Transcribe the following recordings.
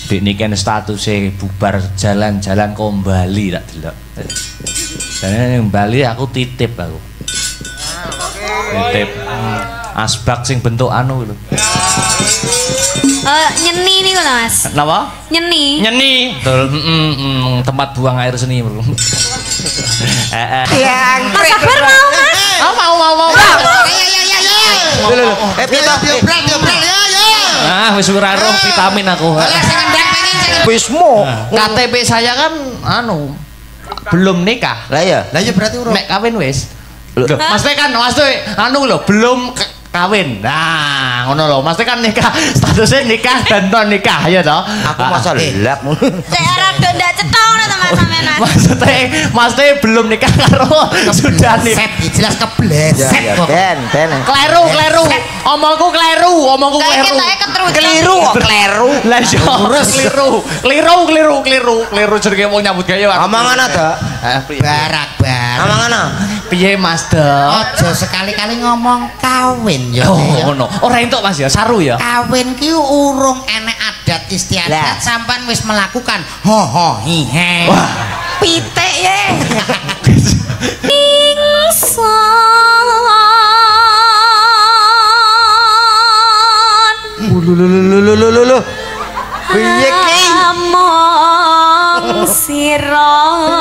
Dik niki statusnya bubar jalan-jalan kembali tak delok. Jane ning Bali aku titip aku. Titip asbak sing bentuk anu lho. Nyeni niku lho Mas. Napa? Nyeni. Nyeni. Betul. Tempat buang air seni, Bro. Mas Akbar mau Mas? Mau. Lho. Kita diobral ya. Ah, wis ora roh vitamin aku. Wismu. KTP saya kan anu belum nikah. Lah iya berarti urung. Nek kawin wis. Loh, Mas kan anu lho belum kawin. Nah, ngono lho. Mas kan nikah, statusnya nikah dan non nikah ya toh. Aku masa lelap. Cek rada ndak cetong to Mas sampean. Maksudnya belum nikah karo sudah nih. Set jelas kebleset. Ben. Kleru. Omongku kleru. Keliru. Lah yo keliru jenenge wong nyambut gawe. Omongan ada. Barak. Omongan ana. Piye Mas Dek? Aja sekali-kali ngomong kawin ya. Oh ngono. Ora entuk Mas ya, saru ya. Kawin ki urung enek adat istiadat sampean wis melakukan ho hihe. Wah, Pitik ye. Ingsun. Lho. Piye ki? Among sira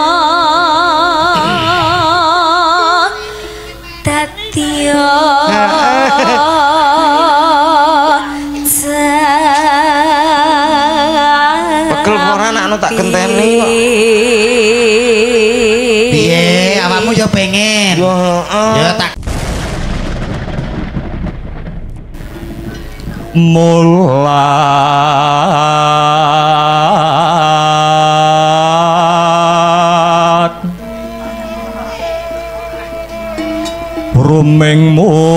dadya Pegel ora anakno tak genteni kok. Piye awakmu ya pengen. Yo heeh. Ya tak mulat rumeng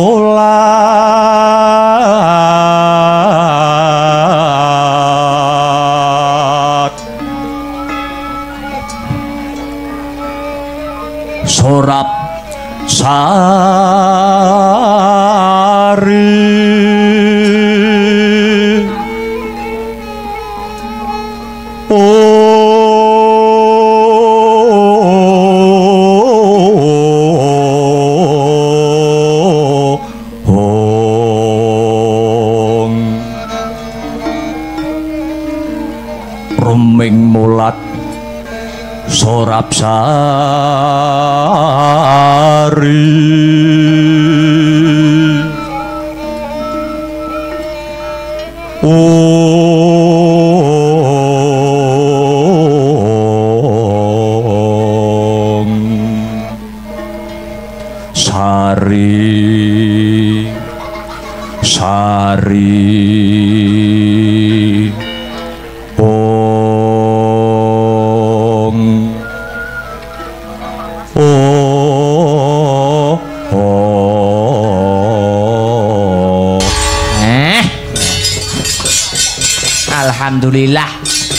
mulat sorap sari ruming mulat sorap sari sari Alhamdulillah.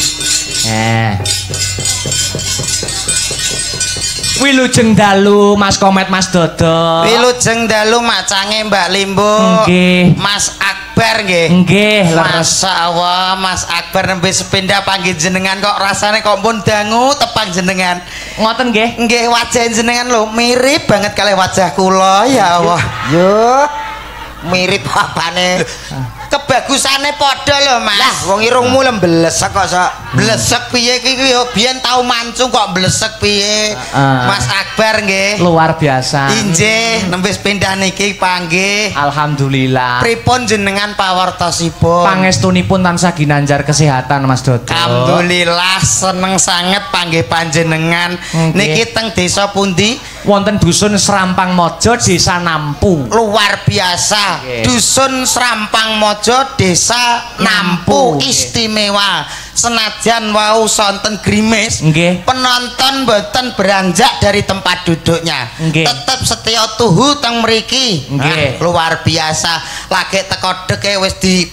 Wilujeng dalu Mas Komet Mas Dodo. Wilujeng dalu macange Mbak Limbo. Nggih. Mas Akbar nggih. Nggih, Masyaallah Mas Akbar nembe sepindah panggih jenengan kok rasane kok pun dangu tepang jenengan. Ngoten nggih. Nggih wajah jenengan lho mirip banget kali wajah kula ya Allah. Yo. Mirip apane? Kebagusane padha lho Mas. Lah wong irungmu lembelesek kok sok. Blesek piye iki yo biyen tau mancung kok blesek piye? Mas Akbar nggih. Luar biasa. Injih nembe pindah niki panggih. Alhamdulillah. Pripun jenengan pawartosipun? Pangestunipun tansah ginanjar kesehatan Mas Dodo. Alhamdulillah seneng sanget panggih panjenengan. Niki teng desa pundi? Wonten dusun Serampang Mojo, Desa Nampu. Luar biasa. Dusun Serampang Mojo, Desa Nampu. Istimewa. Senajan wau sonten grimis, penonton boten beranjak dari tempat duduknya. Tetap setia tuhu teng mriki. Luar biasa. Lagi teko deke wis di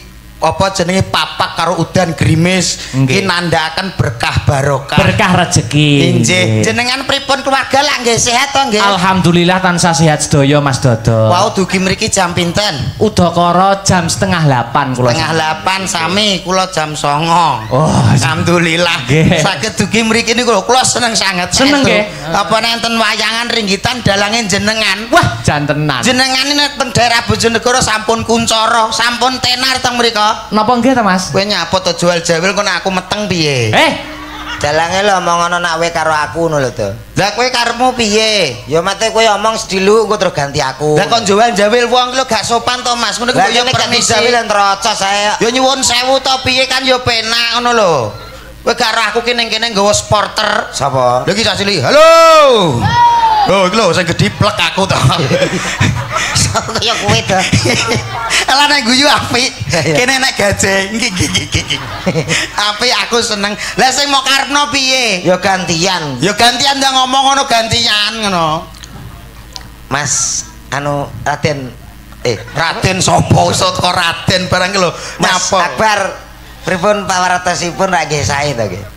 apa jenenge papak karo udan grimis iki nandhaken berkah barokah berkah rezeki nggih jenengan pripun keluarga lah nggih sehat to nggih alhamdulillah tansah sehat sedaya Mas Dodo wau dugi mriki jam pinten udakara jam 7:30 kula 7:30 sami kula jam 09 oh alhamdulillah saged dugi mriki niku kula seneng sanget seneng nggih apa nenten wayangan ringgitan dalange jenengan wah jantenan jenengan ini teng daerah Bojonegoro sampun kuncara sampun tenar teng mriko napa nggih ta Mas? Kowe nyapa to jual jawil kok aku meteng piye? Dalange lho omong ngono nak kowe karo aku ngono lho to. Lah kowe karepmu piye? Ya mate kowe omong sedilu engko terus ganti aku. Lah kok jual jawil wong lho gak sopan to Mas. Ngono kuwi yo permisi jawil entroco saya. Yo nyuwun sewu to piye kan yo penak ngono lho. Kowe karo aku ki ning kene nggawa sporter. Sapa? Lho iki Cacili. Halo. Lho iki lho sing gedhi plek aku to. Kaya kowe to. Ala nek guyu apik. Kene nek gajeng. Apik aku seneng. Lah sing mau karepno piye? Ya gantian. Ya gantian ndak ngomong ngono gantian ngono. Mas anu Raden Raden sapa iso teko Raden barang ki lho. Mas Akbar pripun pawartosipun ra nggih sae to nggih.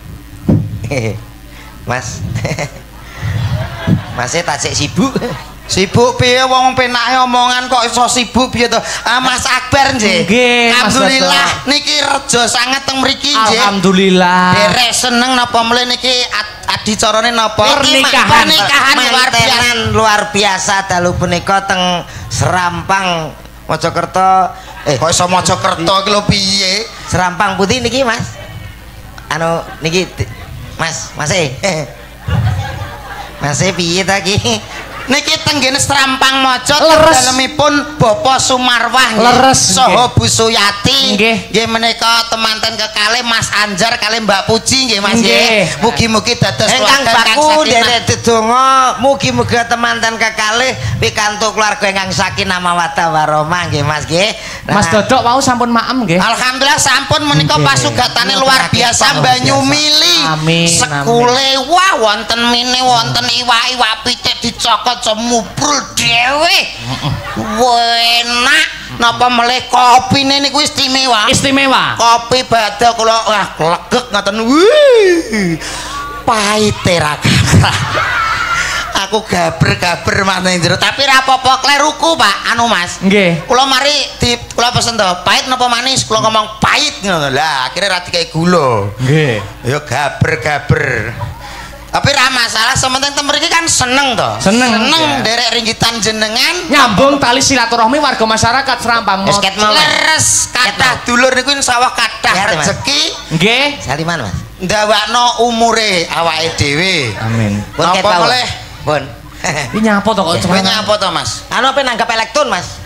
Mas. Mas tak sik sibuk. Sibuk piye wong penake omongan kok iso sibuk piye to? Ah Mas Akbar nggih. Nggih, alhamdulillah niki rejo sanget teng mriki nggih. Alhamdulillah. Derek seneng napa mle niki adicarane napa? Pernikahan luar biasa dalu punika teng Serampang Mojokerto. Kok iso Mojokerto iki lho piye? Serampang Putih niki Mas. Anu niki Mas, Mas piye ta ki? Niki tenggene Serampang Mojo dalemipun Bapak Sumarwah saha Bu Suyati nggih menika temanten kekalih Mas Anjar kalih Mbak Puji nggih Mas nggih mugi-mugi dados keluarga kang sakinah dedonga mugi-mugi temanten kekalih pikantuk keluarga ingkang sakinah mawaddah warahmah nggih Mas nggih Mas Dodok wau sampun maem nggih alhamdulillah sampun menika pasugatane luar biasa banyu mili sekule wah wonten mini wonten iwak-iwak pitik dicokot semubrul dhewe. Enak. Napa melih kopine niku istimewa. Istimewa. Kopi badhe kula wah legek ngoten. Wih. Pahite ra aku gaber-gaber maneh jero tapi ra apa-apa kleruku Pak anu Mas. Nggih. Kula mari kula pesen to pahit napa manis kula ngomong pahit ngono. Lah akhirnya ra dikai gula. Nggih. Ya gaber-gaber. Tapi ra masalah sementing mriki kan seneng to. Seneng derek ringgitan jenengan nyambung tali silaturahmi warga masyarakat Serampang. Leres kathah dulur niku insyaallah kathah rezeki. Nggih. Saliman Mas. Ndawakno umure awake dhewe. Amin. Napa oleh? Pun. Iki nyapa to kok Kowe nyapa to Mas? Anu apa nanggap elektron Mas?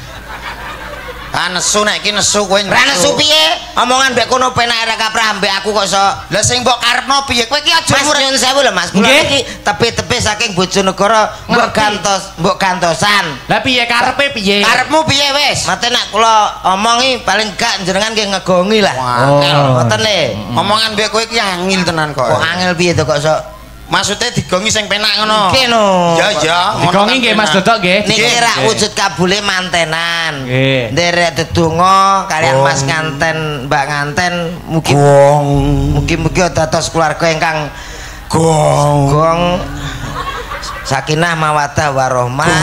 Ah nesu nek iki nesu kowe. Ra nesu piye? Omongan mbek kono penak ra kaprah mbek aku kok iso. Lah sing mbok karepno piye? Kowe iki aja nyuwun sewu lho Mas. Kula iki tepi-tepi saking Bojonegoro mbok gantosan. Lah piye karepe piye? Karepmu piye wis? Mate nek kula omongi paling gak jenengan nggih ngegongi lah. Ngoten le. Omongan mbek kowe iki angel tenan kok. Kok angel piye to kok iso? Maksudnya digongi sing penak ngono. Nggih no. Ya. Digongi nggih Mas Dodok nggih. Niki rak wujud kabule mantenan. Nggih. Nderek dedonga kalian Mas nganten, Mbak nganten mugi-mugi dados keluarga ingkang gong sakinah mawaddah warahmah.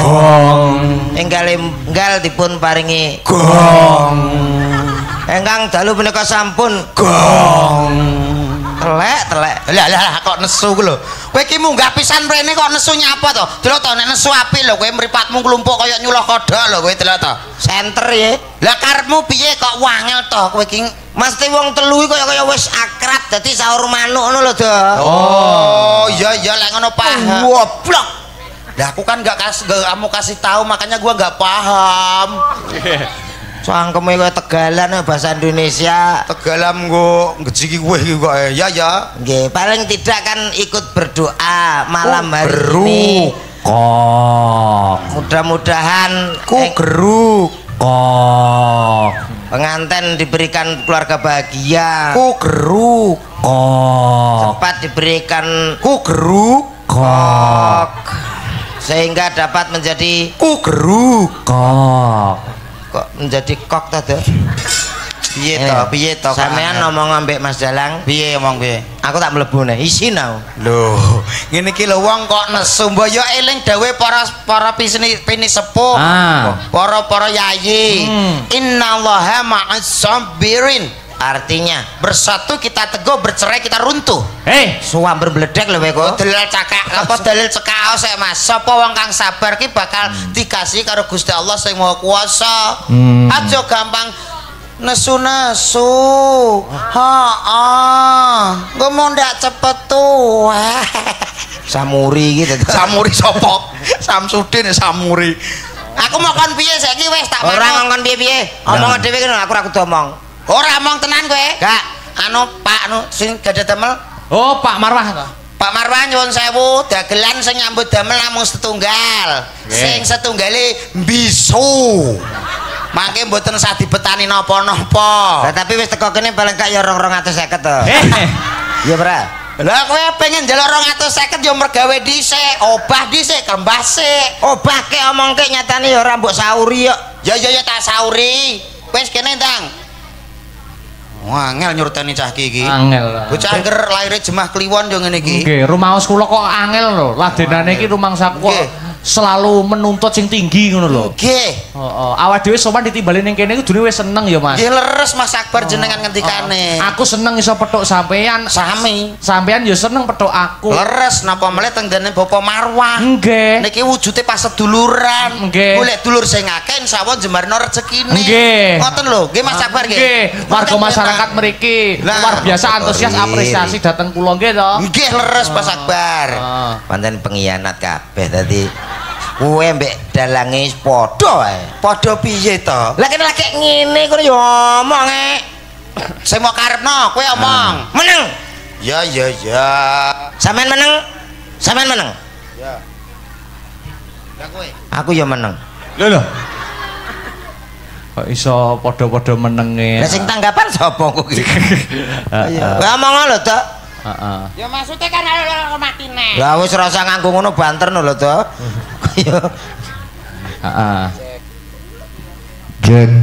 Enggal dipun paringi gong. Engkang dalu punika sampun gong. Telek. Lah kok nesu ku lho. Kowe iki munggah pisan mrene kok nesu nyapa to? Delok to nek nesu apik lho kowe mripatmu klumpuk kaya nyuluh kodhok lho kowe delok to. Senter ya. Lah karepmu piye kok wangel to kowe iki? Mesti wong telu iki kaya wis akrab dadi sahur manuk ngono lho, Do. Oh, iya lek ngono paham. Goblok. Lah aku kan gak kamu kasih tahu makanya gua gak paham. Cangkeme kowe Tegalan bahasa Indonesia. Tegalam go ngejiki kowe iki kok ya. Nggih, paling tidak kan ikut berdoa malam hari ini. Kok. Mudah-mudahan geruk. Kok. Pengantin diberikan keluarga bahagia. Kok geruk. Kok. Cepat diberikan geruk. Kok. Sehingga dapat menjadi geruk. Kok. Kok menjadi kok tadi Piye to? Sampean ngomong ambek Mas Dalang. Piye ngomong piye? Aku tak mlebu nih, isin aku. Lho, ngene iki lho wong kok nesu mbok yo eling dawuhe para pini sepuh. Para yayi. Innallaha ma'as sabirin. Artinya bersatu kita teguh, bercerai kita runtuh. suamber bledek lho kowe kok. Dalil cekak sik Mas. Sapa wong kang sabar ki bakal dikasih karo Gusti Allah sing Maha Kuwasa. Aja gampang nesu-nesu. Engko mau ndak cepet tuwa. Samuri gitu. Samuri sapa? Samsudin Samuri. Aku mau kon piye saiki wis tak ora ngongkon piye-piye. Omong dhewe kene aku ora kudu omong. Ora omong tenan kowe. Gak. Pak sing gadah damel. Oh, Pak Marwah to. Pak Marwah nyuwun sewu, dagelan sing nyambut damel namung setunggal. Sing setunggale bisu. Mangke mboten usah dibetani napa-napa. Lah tapi wis teko kene paling gak ya 250 to. Iya, Pra. Lah kowe pengen njaluk 250 ya mergawe dhisik, obah dhisik, klembah sik. Obah ke omongke nyatane ya ora mbok sauri kok. Ya tak sauri. Wis kene ndang. Angel nyurutani cah iki. Angel. Bocah angger laire Jemah Kliwon yo ngene iki. Nggih, rumaos kula kok angel lho. Ladenane iki rumangsaku kok selalu menuntut sing tinggi ngono lho. Nggih. Heeh. Awak dhewe sopan ditimbali ning kene iku dune wis seneng ya, Mas. Nggih leres Mas Akbar jenengan ngendikane. Aku seneng iso petuk sampean. Sami. Sampean ya seneng petuk aku. Leres napa meneh teng dene Bapak Marwah. Nggih. Niki wujude pas seduluran. Nggih. Golek dulur sing akeh insyaallah jembarno rezekine. Nggih. Ngoten lho, nggih Mas Akbar nggih. Nggih, warga masyarakat mriki luar biasa antusias apresiasi dateng kula nggih to. Nggih leres Mas Akbar. Pancen pengkhianat kabeh dadi kowe mbek dalange padha ae. Padha piye to? Lah kene lagi ngene kono ya omong Sing mau karepno kowe omong. meneng. Ya. Sampean meneng. Sampean meneng. Ya. Lah kowe. Aku ya meneng. Lho. Kok iso padha-padha menenge. Lah sing tanggapan sapa kok iki? Heeh. Lah omong lho, Dok. Heeh. Ya maksudnya kan matine. Lah wis ora usah nganggo ngono banter lho, Dok. Kaya Heeh. Jek.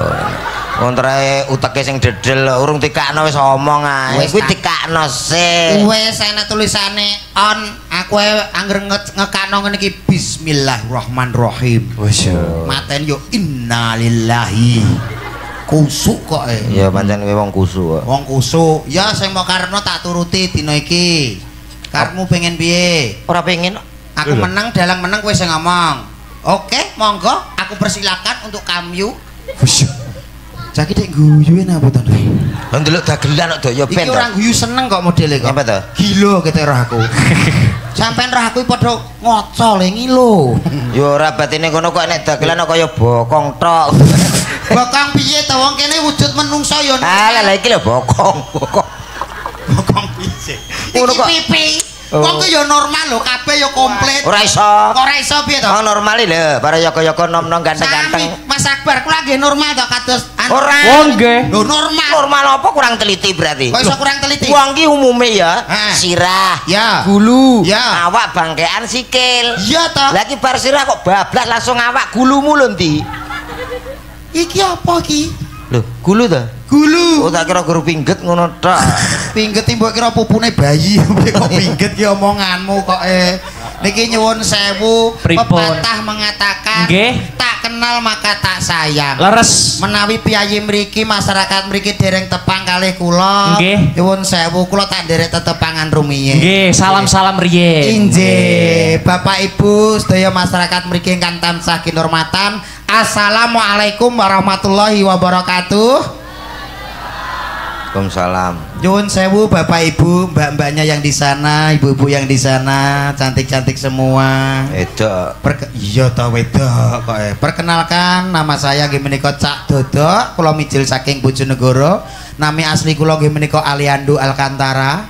Kontrae uteke sing dedel urung dikakno wis omong ae. Kuwi dikakno sik. Wis ana tulisane on. Aku angger ngekakno ngene iki bismillahirrahmanirrahim. Wis Maten yo innalillahi. Kusuk kok ya pancen kowe wong kusuk kok. Wong kusuk. Ya sing mau karepno tak turuti dina iki. Karepmu pengen piye? Ora pengen. Aku menang, dalang menang kowe sing ngomong. Oke, monggo aku persilakan untuk kamyu. Jaki dek guyuin apa to? Lah ndelok dagelan kok ya ben. Iki orang guyu seneng kok modele kok. Apa to? Gila kete roh aku. Sampeyan roh aku padha ngocol ngilo. Ya ora batine kono kok nek dagelan kaya bokong tok. Bokong piye to wong kene wujud menungso ya. Lah iki lho bokong. Bokong piye? Ngono kok. Pipi. Wong ku ya normal lho, kabeh ya komplit. Ora iso. Ora iso piye to? Oh normal lho, para yoko-yoko nom-nom ganteng-ganteng. Mas Akbar kula nggih normal to kados Ora. Oh nggih. Lho normal. Normal apa kurang teliti berarti? Kok iso kurang teliti? Wong ki umume ya, sirah, ya, gulu, ya, awak bangkean sikil. Iya to. Lah ki bar sirah kok bablas langsung awak gulumu lho ndi? Iki apa iki? Lho, gulu to? Gulu. Oh tak kira guru pingget ngono tok. Pingget mbok kira pupune bayi kok pingget ki omonganmu kok niki nyuwun sewu pepatah mengatakan tak kenal maka tak sayang. Leres. Menawi piyayi mriki masyarakat mriki dereng tepang kalih kula. Nyuwun sewu kula tak nderek tetepangan rumiyin. Nggih, salam-salam riyen. Injih, Bapak Ibu sedaya masyarakat mriki ingkang tansah kinurmatan. Assalamualaikum warahmatullahi wabarakatuh. Waalaikumsalam. Nyuwun sewu Bapak Ibu, mbak-mbaknya yang di sana, ibu-ibu yang di sana, cantik-cantik semua. Wedok. Iya ta wedok kok. Perkenalkan nama saya nggih menika Cak Dodok, kula mijil saking Bojonegoro. Nami asli kula nggih menika Aliando Alcantara.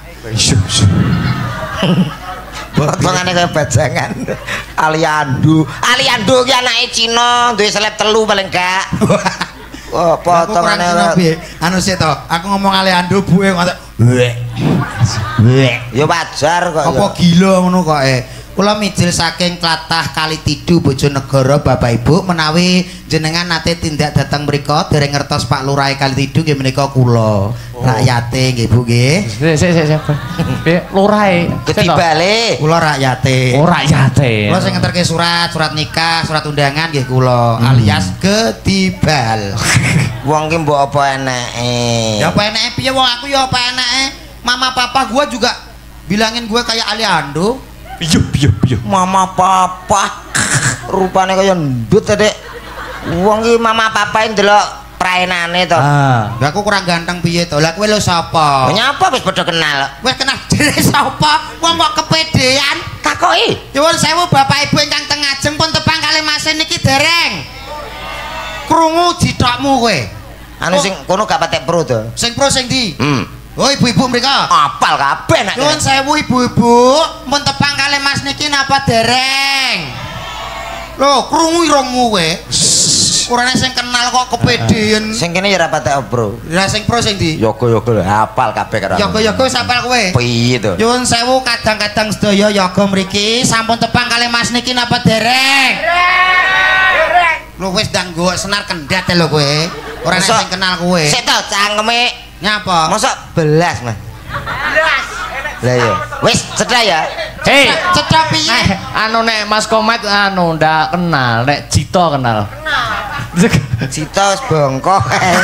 Potongane kaya bajangan. Aliando ki anake Cina, duwe seleb telu paling gak. Oh, potongane anu sik to. Aku ngomong Aliando buke ngoten. Ya wajar kok. Apa gila ngono kok Kula mijil saking tlatah Kalitidu Bojonegoro Bapak Ibu menawi jenengan nate tindak datang mriko dereng ngertos Pak Lurah Kalitidu nggih menika kula. Rakyate nggih Bu nggih. Sik. Lurahe. Ketibale kula rakyate. Oh, rakyate. Kula sing ngenterke surat nikah, surat undangan nggih kula alias ketibal. Wong ki mbok apa eneke? Ya apa eneke piye wong aku ya apa eneke? Mama papa gua juga bilangin gue kayak Aliando. Iya. Mama papa rupane kaya ndut Dek. Wong ki mama papa ndelok praenane to. Lah aku kurang ganteng piye to? Lah kowe lho sapa? Nyapa wis padha kenal. Wis kenal dhewe sapa? Wong kok kepedean takoki. Nyuwun sewu Bapak Ibu ingkang teng ngajeng pun tepang kalih Masin niki dereng. Krungu jithokmu kowe. Anu sing kono gak patek pro to. Sing pro sing ndi? Oh ibu-ibu mereka apal kabeh nek. Nuwun sewu ibu-ibu, mun tepang kalih Mas niki napa dereng? Lho, krungu irungmu kowe. Urane sing kenal kok kepedean. Sing kene ya ora patek bro. Lah sing pro sing ndi? Yoga-yoga apal kabeh karo. Yoga-yoga wis apal kowe. Piye to? Nuwun sewu kadang-kadang sedaya yoga mriki sampun tepang kalih Mas niki napa dereng? Dereng. Lho wis ndang go senar kendat lho kowe. Ora nek sing kenal kowe. Sik to cangkeme nyapa? Masa belas Mas? Belas. Lah ya. Wis cedha ya. Hei, cedha piye? Anu nek Mas Komet anu ndak kenal, nek Cito kenal. Kenal. Cito wis bongkok.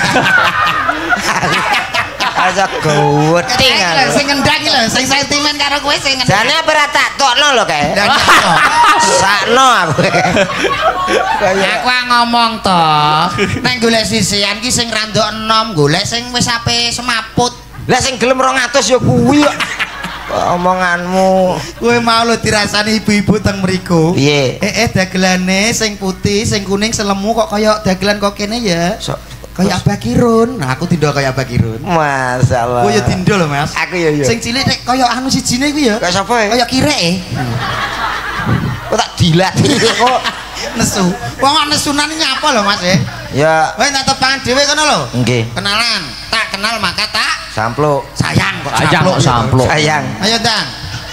Aja goweding lho sing ngendang lho, sing sentimen karo kowe sing ngendang. Jane apa ora tak tokno lho kae. Sakno aku. Aku ngomong to, nek golek sisian ki sing randok enom, golek sing wis ape semaput. Lah sing gelem 200 ya kuwi kok. Omonganmu. Kowe mau lho dirasani ibu-ibu teng mriku. Piye? Dagelane sing putih, sing kuning selemu kok kaya dagelan kok kene ya. Kayak Abah Kirun. Nah, aku tindo kayak Abah Kirun. Masyaallah. Kowe ya tindo lho, Mas. Aku ya ya. Sing cilik nek kaya anu sijine kuwi ya. Kayak sapa ya? Kayak kireke. Kok tak dilat kok nesu. Wong nesunan nyapa lho, Mas ya? Ya. Kowe tak tepangan dhewe kono lho. Nggih. Kenalan. Tak kenal maka tak sampluk. Sayang kok sampluk. Sayang. Ayo, Dang.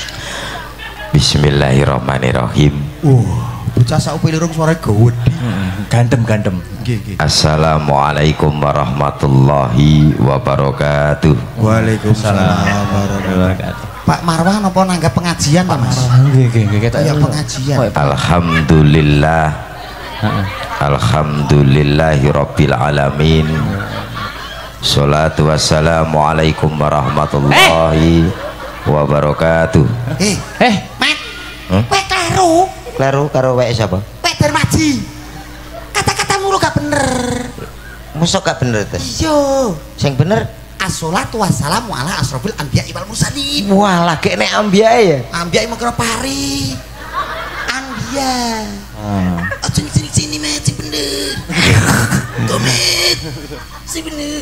Bismillahirrahmanirrahim. Bocah sak upilirung suarane gawedhi. Gandem. Nggih. Assalamualaikum warahmatullahi wabarakatuh. Waalaikumsalam warahmatullahi wabarakatuh. Pak Marwan apa nanggap pengajian ta, Mas? Nggih. Ya pengajian. Alhamdulillah. Alhamdulillahirabbil alamin. Sholatu wassalamu alaikum warahmatullahi wabarakatuh. Mat. Kowe kleru karo wek sapa? Wek Darmaji. Kata-katamu lu gak bener. Mosok gak bener to? Iya. Sing bener asholatu wassalamu ala asrofil anbiya'i wal mursalin. Walah gek nek anbiya'i ya. Anbiya'i mengko pari. Anbiya. Aja sini Met, sing bener. Komet. Sing bener.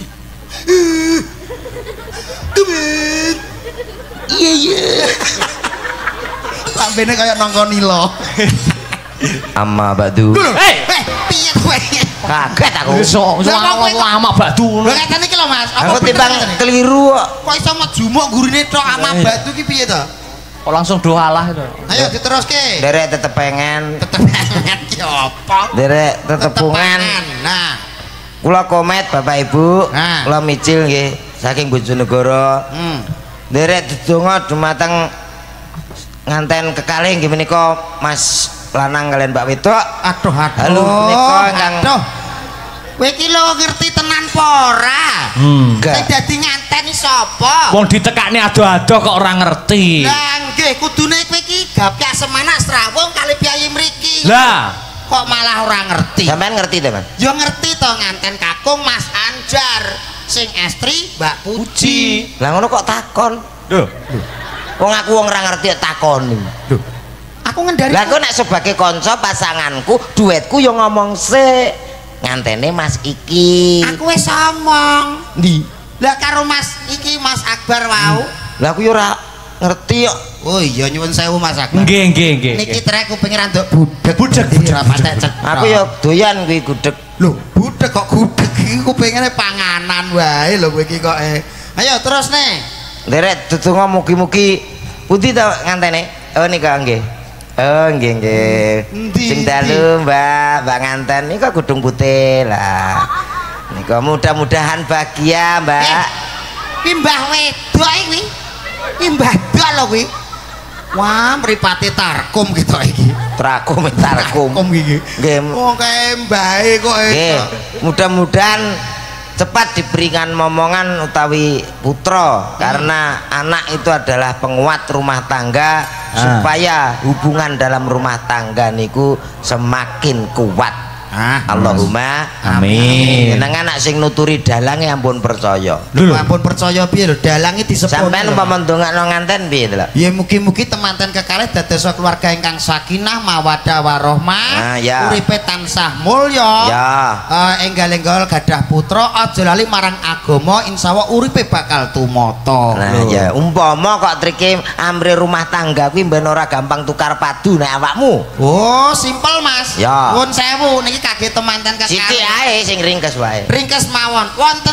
Komet. Iya. Lambene kayak nongkoni lo. Amma badu. Piye kowe? Kaget aku. Lama badu. Lho ngeten iki lho Mas. Aku timbang keliru kok. Kok iso majumuk gurine tok ama batu ki piye to? Kok langsung doalah itu. Ayo diteruske. Derek tetepengen. Tetepengen ki apa? Derek tetepungan. Nah. Kula Komet Bapak Ibu. Kula micil nggih saking Bojonegoro. Derek dedonga dumateng nganten kekalih nggih menika Mas lanang kalian Mbak Wedok. Aduh. Halo menika ingkang. Aduh. Kowe iki lho ngerti tenan apa ora? Sing dadi nganteni sapa? Wong ditekakne ado-ado kok ora ngerti. Lah nggih kudune kowe iki gapyak semana Strawung kali piyayi mriki. Lah kok malah ora ngerti. Sampeyan ngerti to, Mas? Ya ngerti to nganten kakung Mas Anjar, sing estri Mbak Puji. Lah ngono kok takon? Lho. Wong aku wong ora ngerti takoni. Lho. Aku ngendari. Lah kok nek sebagai kanca pasanganku, duetku yo ngomong sik. Ngantene Mas iki. Aku wis omong. Ndi? Lah karo Mas iki Mas Akbar wau. Lah aku yo ora ngerti kok. Oh iya nyuwun sewu Mas Akbar. Nggih. Niki trek kuping randok budek. Aku yo doyan kuwi gudeg. Lho, budek kok gudeg iki kupingane panganan wae lho kowe iki kok. Ayo terus nih. Derek tetungga mugi-mugi pundi ta ngantene? Oh nika nggih. Oh nggih nggih. Sing dalu Mbak nganten niku Gudung Putih lah. Niku mudah-mudahan bahagia Mbak. Ki Mbah wedok iki. Ki Mbah dok lho kuwi. Wah, mripate Tarkum gitu iki. Trakum iki. Nggih. Wong kae mbahe kok Nggih. Mudah-mudahan cepat diberikan momongan utawi putra karena anak itu adalah penguat rumah tangga supaya hubungan dalam rumah tangga niku semakin kuat. Allahumma amin. Jenengan anak sing nuturi dalange ampun percaya. Lho ampun percaya piye lho dalange diseponi. Sampeyan umpama ndongakno nganten piye lho? Ya mugi-mugi temanten kekalih dados keluarga ingkang sakinah mawaddah warahmah. Ya. Uripe tansah mulya. Ya. Enggal-enggal gadah putra aja lali marang agama insyaallah uripe bakal tumata. Nah ya umpama kok trike amri rumah tangga kuwi ben ora gampang tukar padu nek awakmu. Oh, simpel Mas. Ya. Nuwun sewu niki kagem temanten kekalih. Sithik ae sing ringkes wae. Ringkes mawon wonten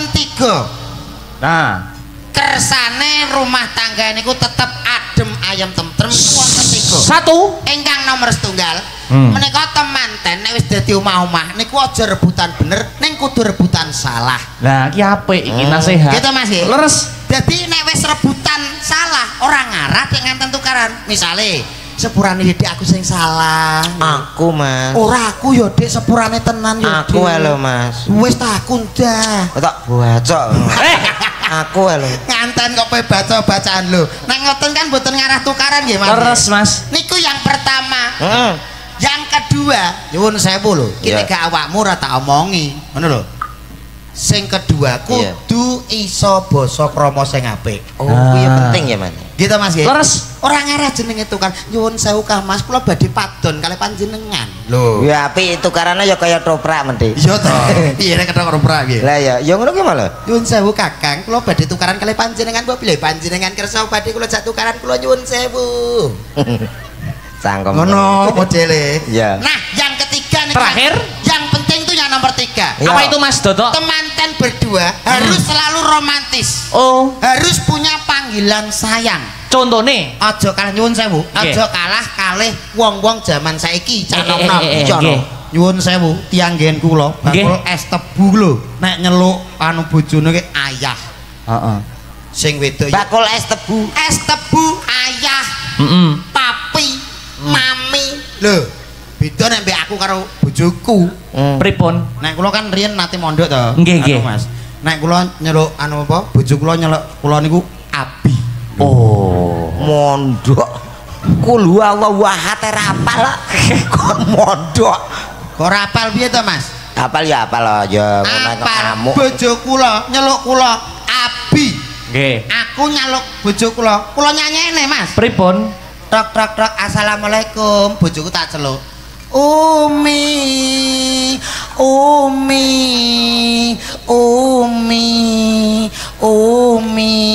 3. Nah, kersane rumah tangga niku tetep adem ayem tentrem wonten 3. 1 Ingkang nomor setunggal menika temanten nek wis dadi omah-omah niku aja rebutan bener ning kudu rebutan salah. Nah, iki apik iki nasihat. Gitu Mas nggih. Leres. Dadi nek wis rebutan salah ora ngarah nek nganten tukaran. Misale sepurane Dik aku sing salah. Aku Mas. Ora aku ya Dik sepurane tenan ya Dik. Aku lho Mas. Wis tak aku ndah. Tak bacok. Aku lho. Nganten kok pe baca-bacaan lho. Nek ngoten kan mboten ngarah tukaran nggih Mas. Leres Mas. Niku yang pertama. Yang kedua, nyuwun sewu lho. Ki nek gak awakmu ora tak omongi. Ngono lho. Sing kedua kudu iso basa krama sing apik. Oh, kuwi penting ya Mas. Gitu Mas nggih. Leres. Ora ngarah jenenge tukar. Nyuwun sewu Kah Mas, kula badhe padon kalih panjenengan. Lho, ya apik tukarane ya kaya toprak mendhe. Iya to. Iya nek ketokro prak nggih. Lah ya ngono ki malah. Nyuwun sewu Kakang, kula badhe tukaran kalih panjenengan. Mbok bilih panjenengan kersa badhe kula jak tukaran kula nyuwun sewu. Cangkem. Ngono modele. Ya. Nah, yang ketiga nih. Terakhir? Yang penting tuh yang nomor 3. Apa itu Mas Dodo? Temanten berdua harus selalu romantis. Oh, Harus punya panggilan sayang. contone. Aja kalah nyuwun sewu. Aja kalah kalih wong-wong zaman saiki canom-nom. Nyuwun sewu, tiyang nggen kula bakul es tebu lho. Nek nyeluk anu bojone ki ayah. Heeh. Sing wedok bakul es tebu. Es tebu ayah. Papi, mami. Lho, beda nek mbek aku karo bojoku. Pripun? Nek kula kan riyen nate mondok to. Nggih, nggih. Mas. Nek kula nyeluk anu apa? Bojo kula nyeluk kula niku Abi. Oh, Mondok. Kul huwallahu ahad rapal. Kok mondok. Kok rapal piye to, Mas? Apal ya apal aja ngono kamu. Bojo kula nyeluk kula Abi. nggih. Aku nyeluk bojo kula. Kula nyanyene, Mas. Pripun? Tok tok tok assalamualaikum. Bojoku tak celuk. Umi, Umi, Umi, Umi,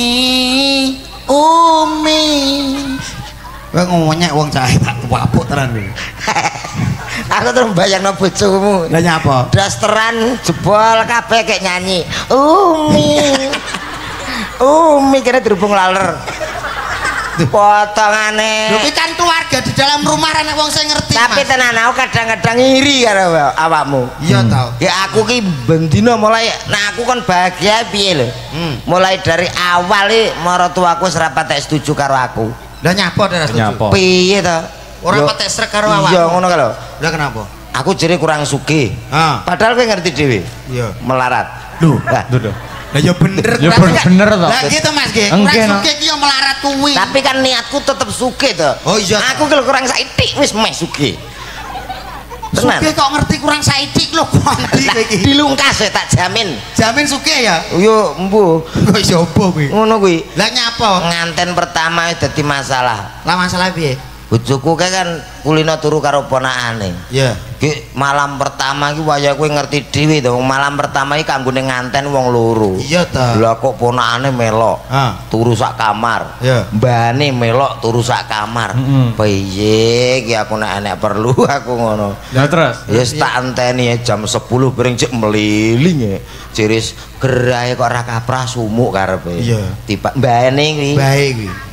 Umi. Kowe ngonyek wong cahe tak wapuk tenan lho. Aku terus bayangno bojomu. Lah nyapa? Dasteran jebol kabeh kayak nyanyi. Umi. Umi kira dirubung laler. Potongane. Lho kuwi kan keluarga di dalam rumah nek wong sing ngerti. Tapi tenan aku kadang-kadang iri karo awakmu. Iya tau. Ya aku ki bendina mulai nah aku kan bahagia piye lho. Mulai dari awal iki maratuaku ora patek setuju karo aku. Lah nyapa ora setuju? Piye to? Ora patek srek karo awakmu. Iya ngono ka lho. Lah kenapa? Aku jere kurang sugih. Padahal kowe ngerti dhewe. Iya. Melarat. Lho, Lah, Lah ya bener. ya bener to. Lah gitu Mas nggih. Enggak, Kurang no. sugih ki yo melarat kuwi. tapi kan niatku tetep sugih to. Oh iya. Aku kalau kurang saitik wis meh sugih. Tenan. Sugih kok ngerti kurang saidik lho kondi kowe iki. Dilungkas ya tak jamin. Jamin sugih ya? Yo mbuh. Kok iso opo kuwi? Ngono kuwi. Lah nyapa? Nganten pertama dadi masalah. Lah masalah piye? Bojoku kae kan kulino turu karo ponakane. Iya. Ki malam pertama ki waya kowe ngerti dhewe to, malam pertama iki kanggone nganten wong loro. Iya ta. Lah kok ponakane melok. Turu sak kamar. Iya. Mbane melok turu sak kamar. Piye ki aku nek enek perlu aku ngono. Ya terus. Wis tak enteni jam 10 bareng cek meliling ya. Ciris gerahe kok ora kaprah sumuk karepe. Iya. Tiba mbane kuwi. Bae kuwi.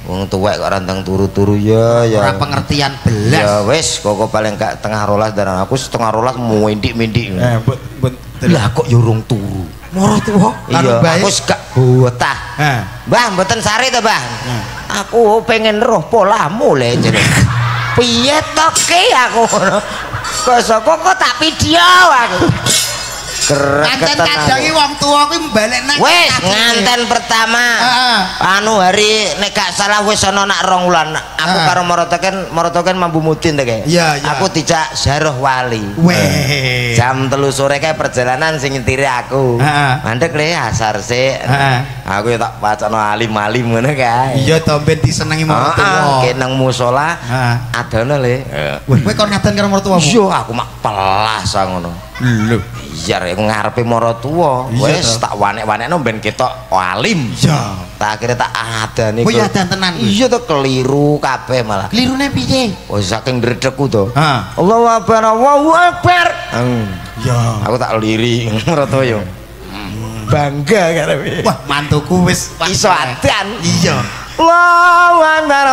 Wong tuwek kok randang turu-turu ya ya. Ora pengertian belas. Ya wis, kok paling gak tengah rolas dan aku setengah rolas mau mendik-mendik. Lah kok yo urung turu. Moro tuwa. Iya, aku gak betah. Mbah, mboten sare to, Mbah? Aku pengen roh polamu le jeneng. Piye to ki aku ngono. Kok tak video aku. Nganten kadangi wong tuwa kuwi mbalekna. Wis nganten pertama. Anu hari nek gak salah wis ana nak 2 wulan. Aku karo Marotoken Mambu Mudin to kae. Aku dijak Zaroh Wali. Weh. Jam 3 sore kae perjalanan sing nyetiri aku. Mandek le asar sik. Aku ya tak wacana alim-alim ngono kae. Iya to ben disenengi maratuwa. Ki nang musala adone le. Kowe kon ngaten karo maratuwamu? Iya, aku mak pelas ngono. Lho. Iya rek ngarepe maratuwa. Wis tak wanek-wanekno ben ketok alim. Iya. Tak akhirnya tak adane. Oh iya adan tenan. Iya to keliru kabeh malah. Klirune piye? Oh saking ndredegku to. Allahu Akbar, Allahu Akbar. Iya. Aku tak liri maratuwa yo. Bangga karepe. Wah, mantuku wis iso adan. Iya. Allahu Akbar,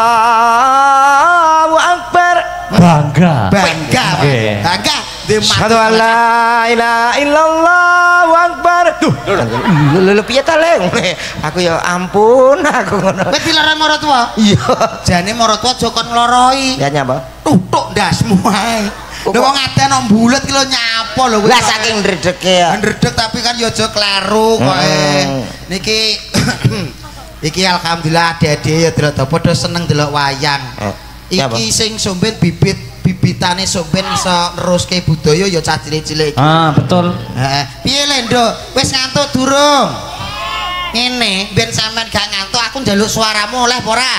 Allahu Akbar. Bangga. Bangga. Bangga. Asyhadu an la ilaha illallah wa akbar. Duh, lho piye ta le? Aku ya ampun aku ngono. Kowe dilarang maratuwa? Iya. Jane maratuwa aja kon ngloroi. Ya nyapa? Tutuk ndasmu ae. Lho wong adan nang bulet ki lho nyapa lho kowe. Lah saking ndredege ya. Ndredeg tapi kan ya aja kleru kowe. Niki iki alhamdulillah ade-ade ya delok padha seneng delok wayang. Iki sing somben bibitane somben iso neruske budaya ya cah cilik-cilik. Betul. Heeh. Piye Lendo? Wis ngantuk durung? Ngene, ben sampean gak ngantuk aku njaluk suaramu oleh apa ora?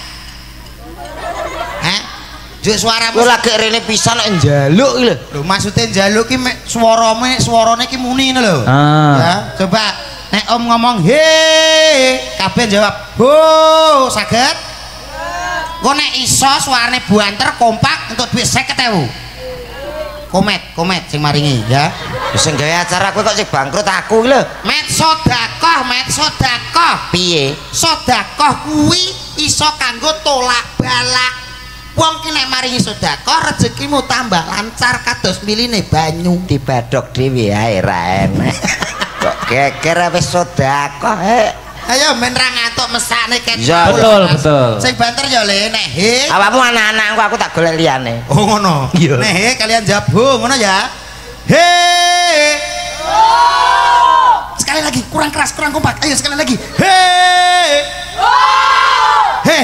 Hah? Njuk suaramu. Kowe lagi rene pisan nek njaluk iki lho. Lho maksude njaluk ki mek suarane ki muni ngono lho. Ya, coba nek Om ngomong he, kabeh jawab ho, saged? Kok nek iso suarane buanter kompak untuk duit 50.000. Komet sing maringi ya. Sing gawe acara kowe kok sing bangkrut aku iki lho. Met sedekah. Piye? Sedekah kuwi iso kanggo tolak balak. Wong ki nek maringi sedekah rezekimu tambah lancar kados miline banyu. Dibadhok dhewe ae ra enak. Kok geger wis sedekah. Ayo men ra ngantuk mesake ket. Betul. Sing banter ya le nek he. Awakmu anak-anakku aku tak golek liyane. Oh ngono. Nek he kalian jabung ngono ya. He. Sekali lagi kurang keras, kurang kompak. Ayo sekali lagi. He. He.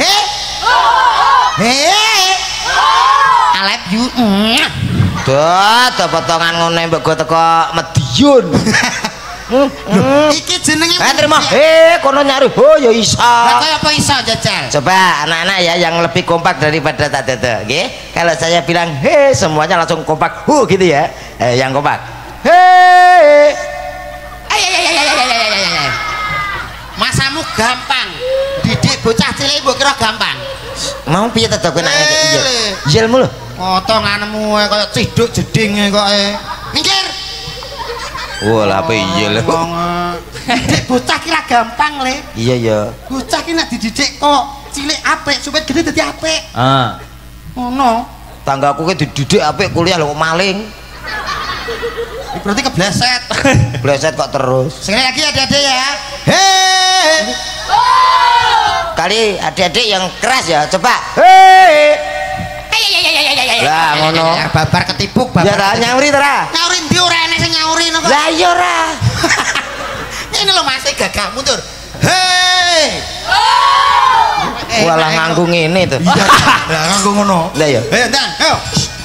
I love you. Duh, potongan ngono mbok go teko Medion. Iki jenenge terima kono nyari ya iso. Lah kaya apa iso jajal? Coba anak-anak ya yang lebih kompak daripada tak dede nggih. Kalau saya bilang semuanya langsung kompak gitu ya. Yang kompak masamu gampang didik bocah cilik mbok kira gampang. Mau piye to kowe nek iya yelmu lho potonganmu kaya ciduk jeding kok minggir. Wah, lah apa iya lho. Didik bocah kira gampang le. Iya ya. Bocah ki nek dididik kok cilik apik supaya gede dadi apik. Ngono. Tanggaku ki dididik apik kuliah lho kok maling. Berarti kebleset. Bleset kok terus. Sekali lagi adik-adik ya. Kali adik-adik yang keras ya, coba. Lah ngono. Babar ketipuk babar. Ya ta nyauri ta. Nyauri ndi ora enek sing nyauri kok. Lah iya ora. Ini lho Mas gagah mundur. Walah nganggo ngene to. Iya. Lah nganggo ngono. Lah ya. Ayo ndang, ayo.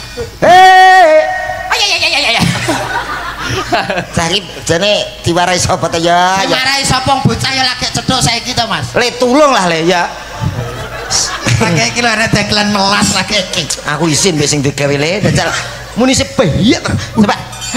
Cari jane diwarai sapa ta ya? Diwarai sapa bocah ya lagi cedhok saiki to Mas. Le tulung lah le ya. Lagi iki lho ana dagelan melas lagi iki. Aku isin mbek sing digawe le jajal muni sepeyek. Coba.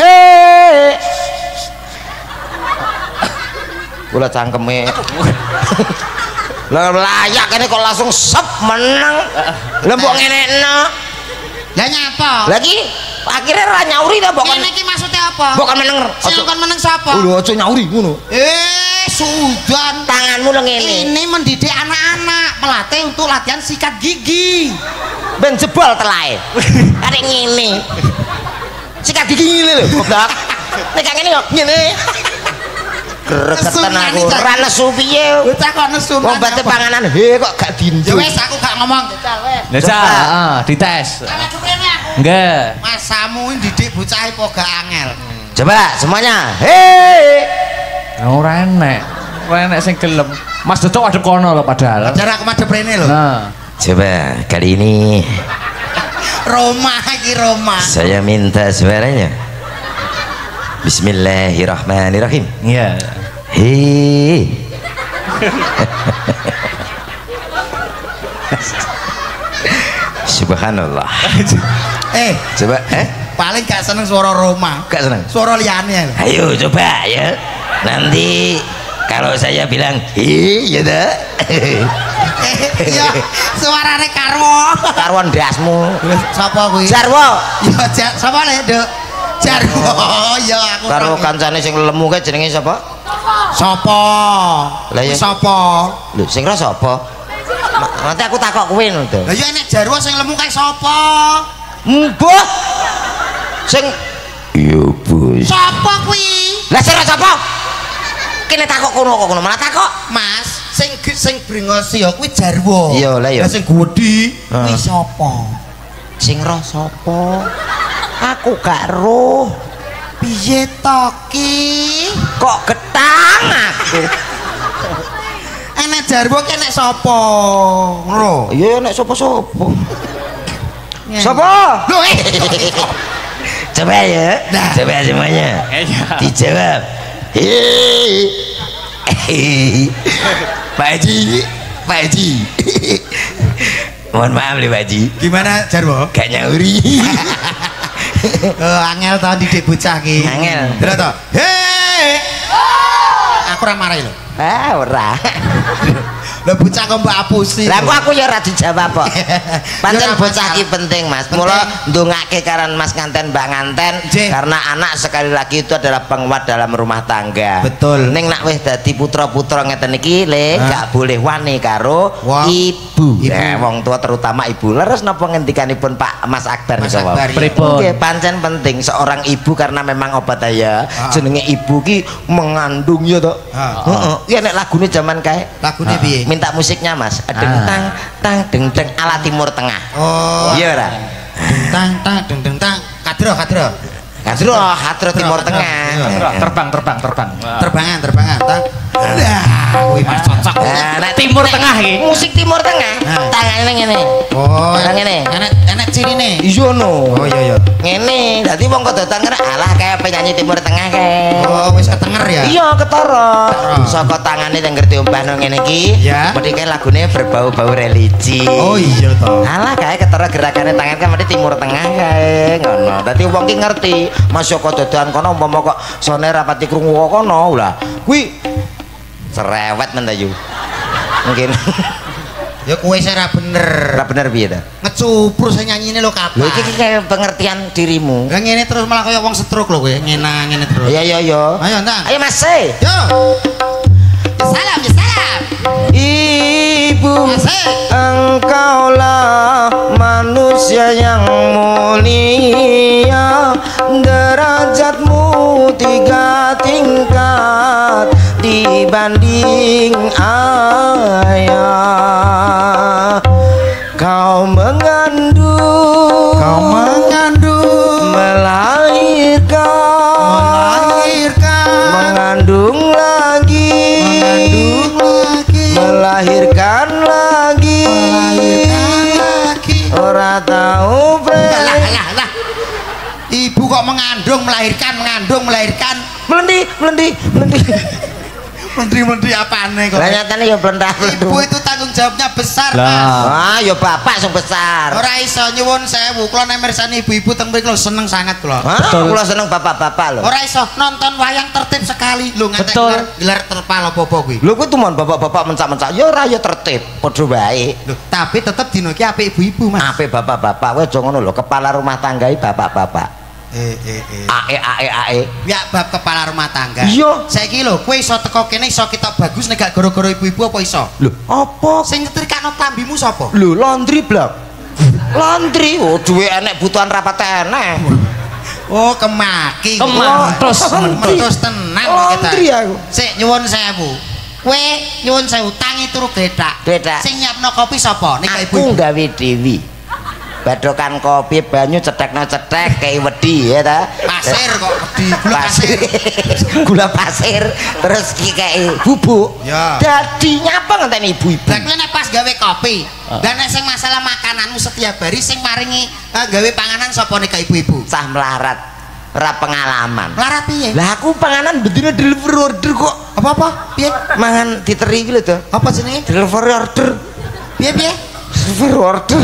Kula cangkeme. Lah layak kene kok langsung sep menang. Lah mbok ngenekno. Lah nyapa? Lagi akhirnya ra nyauri ta mbok. Ngene iki maksude apa? Mbok kan meneng. Sing kon meneng sapa? Lho aja nyauri ngono. sudan. Tanganmu lo ngene. Ini mendidik anak-anak, melatih untuk latihan sikat gigi. Ben jebol telahe. Arek ngene. Sikat gigi ngene lho, goblok. Nek ngene kok ngene. Gregetan aku ora nesu piye. Bocah kok nesu. Wong bate panganan he kok gak Ya dindu. wis aku gak ngomong, Jajal wis. Jajal, heeh, dites. Ana kene aku. Nggih. Masamu didik bocah kok gak angel. Coba semuanya. Hei. Ora enek. Ora enek sing gelem. Mas Dodo adep kono lho padahal. Jarak aku madhep rene lho. Nah. Coba kali ini Roma iki Roma. saya minta suaranya. Bismillahirrahmanirrahim. Iya. Hei. Subhanallah. Coba Paling gak seneng suara Roma. gak seneng. Suara liyane. Ayo coba ya. Nanti kalau saya bilang ya dah. Iya, suarane Karwo. Karwan dasmu. Sapa kuwi? Jarwo. Ya, sapa le, Duk? Jarwo. Ya aku. Karo kancane sing lemu kae jenenge sapa? Sapa? Lah ya. Sapa? Lho sing ora sapa? Nanti aku takok kowe lho. Lah ya nek Jarwo sing lemu kae sapa? Mbah. Sing yo bos. Sapa kuwi? Lah sing ora sapa? Kene takok kono kok kono malah takok. Mas, sing brengos ya kuwi Jarwo. Iya, lah ya. Lah sing gedhi kuwi sapa? Sing roh sapa? Aku gak roh. Piye to ki? Kok getang aku. Enek Jarwo ki enek sapa? Ngono. Iya nek sapa-sapa. Sapa? Lho Coba ya. Nah. Coba semuanya. Iya. Dijawab. Hei. Pak Haji. Pak Haji. Mohon maaf nih Pak Haji. Gimana Jarwo? Gak nyauri. Angel tau didik bocah ki. Angel. Lha to. Hei. Aku ora marahi lho. Ah ora. Lah bocah kok mbak apusi. Lah aku ya ora dijawab kok. Pancen Ya, bocah masalah. ki penting Mas. Penting. Mula ndongake karan Mas nganten Mbak nganten Nggih. karena anak sekali lagi itu adalah penguat dalam rumah tangga. Betul. Ning nak wis dadi putra-putra ngeten iki le gak boleh wani karo Wah. ibu. Ibu. Nah, wong tua terutama ibu. Leres napa ngendikanipun Pak Mas Akbar Mas niku, Pak? Akbar, iya. Pripun? Nggih, pancen penting seorang ibu karena memang obat ya. Jenenge ibu ki mengandung ya to. Heeh. Iya nek lagune zaman kae. Lagune piye? Minta musiknya Mas. Deng tang tang deng deng ala Timur Tengah. Oh. Iya ora? Tang tang deng deng tang. Kadro. Kadro Hadro Timur Tengah. Terbang. Terbangan tang. Lah, kuwi Mas cocok. Nah, nek Timur Tengah iki. musik Timur Tengah. Nah. Tangane ngene. Oh, Lah ngene. Enek cirine. Iya no. Oh iya. Ngene. Dadi wong kedotan kena alah kayak penyanyi Timur Tengah kae. Oh, wis ketenger ya. Iya ketara. Ketara. Saka tangane sing ngerti umpano ngene iki. Ya. Mesti kae lagune berbau-bau religi. Oh iya to. Alah kae ketara gerakane tangan kan mesti Timur Tengah kae ngono. Dadi wong ki ngerti, masuk dodolan kono umpama kok sone rapati krungu kok kono lah. Kuwi cerewet men ta yu. Mungkin Ya kowe sing ora bener. ora bener piye ta? Ngecupur sing nyanyine lho kapan. Lho iki kayak pengertian dirimu. Lah ngene terus malah kaya wong stroke lho kowe. Ngene terus. Iya. Ayo Ndang. Ayo Mas. E. Yo. Ya salam. Ibu, Mas. E. engkaulah manusia yang mulia, derajatmu 3 tingkat dibanding ayah. Kau mengandung, mengandung lagi, melahirkan lagi, ora tahu Lah. Ibu kok mengandung, melahirkan. melendi. Menteri apane kok. Lah nyatane ya blendah. Ibu itu tanggung jawabnya besar, Lah. Mas. Wah, ya bapak sing besar. Ora iso nyuwun sewu, kula nek mirsani ibu-ibu teng mriki lho seneng sangat kula. Hah? Kula seneng bapak-bapak lho. Ora iso nonton wayang tertib sekali lho ngantek Betul. gelar terpal apa kuwi. Lho kuwi tuman bapak-bapak mencak-mencak ya ora ya tertib, padha wae. Lho, tapi tetep dino iki apik ibu-ibu, Mas. Ape bapak-bapak wis aja ngono lho, kepala rumah tangga iki bapak-bapak. Ae. Ya bab kepala rumah tangga. Iya. Saiki lho, kowe iso teko kene iso kita bagus nek gak gara-gara ibu-ibu apa iso? Lho, apa? Sing nyetrikano klambimu sapa? Lho, laundry blak. Laundry, oh duwe enek butuhan rapat enek. Oh, kemaki. Kemantos. Mentos tenan kok kita. Laundry aku. Sik nyuwun sewu. Kowe nyuwun sewu tangi turu gledak. Gledak. Sing nyiapno kopi sapa? Nek Aku ibu. gawe dewi. Badokan kopi banyu cetekno cetek kayak wedi ya ta. Pasir kok di gula pasir. Gula pasir terus kayak bubuk. Ya. Dadi nyapa ngenteni ibu-ibu. Lah kowe nek pas gawe kopi, dan nek sing masalah makananmu setiap hari sing maringi gawe panganan sapa nek ibu-ibu? Sah melarat. Ora pengalaman. Melarat piye? Lah aku panganan bedine delivery order kok. Apa-apa? Piye? Mangan diteri iki lho to. Apa jenenge? Delivery order. Piye? Delivery order.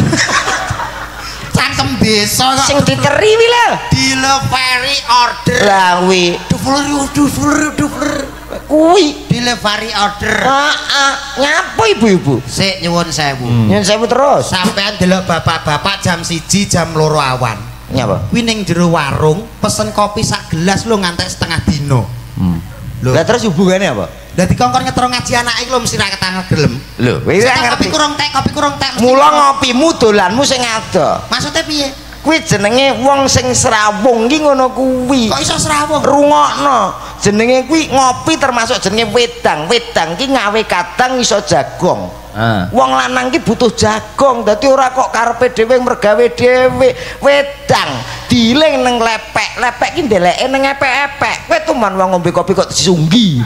Cangkem desa kok. Sing diteri wi lho. Delivery order. Lah wi. Delivery. Kuwi. Delivery order. Heeh. Nyapa ibu-ibu? Sik nyuwun sewu. Nyun sewu terus. Sampean delok bapak-bapak jam 1 jam 2 awan. Nyapa? Kuwi ning jero warung pesen kopi sak gelas lho ngantek setengah dino. Lho. Lah terus hubungannya apa? Lah dikongkon ngetro ngaji anake lho mesti ra ketangel gelem. Lho, kowe ora Kopi ngerti. kurang tek. mesti- Mula ngopimu dolanmu sing ado. Maksudnya piye? Kuwi jenenge wong sing serawung ki ngono kuwi. Kok iso serawung? Rungokno. Jenenge kuwi ngopi termasuk jenenge wedang. Wedang ki ngawe kadang iso jagong. Wong lanang ki butuh jagong. Dadi ora kok karepe dhewe mergawe dhewe. Wedang diiling ning lepek. Lepek ki ndeleke ning epek-epek. Kowe tuman wong ngombe kopi kok disunggi.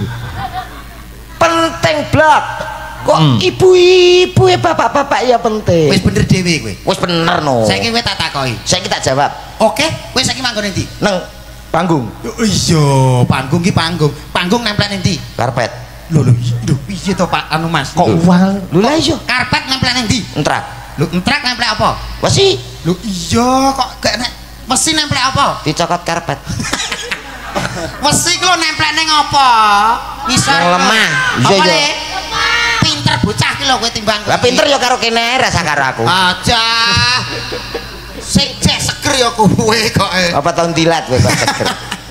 Penting blak. Kok ibu-ibu ya bapak-bapak ya penting. Wis bener dhewe kowe. Wis bener no. Saiki kowe tak takoki. Saiki tak jawab. Oke, kowe saiki manggon endi? Neng panggung Iya, panggung ki panggung. Panggung nempel endi? karpet. Lho piye to Pak anu Mas? Kok uang? Lho lah iya. Karpet nempel endi? Entrak. Lho entrak nempel apa? Wesi Lho iya kok gak nek mesin nempel apa? dicokot karpet. Wesi ku lho nempel ning apa? Bisa Yang lemah. Iya, Apa iya. le? Pinter bocah ki lho kowe timbang. Lah pinter ya karo kene ae rasa karo aku. Aja. Sing cek seger ya kowe kok. Apa tahun tilat kowe kok seger.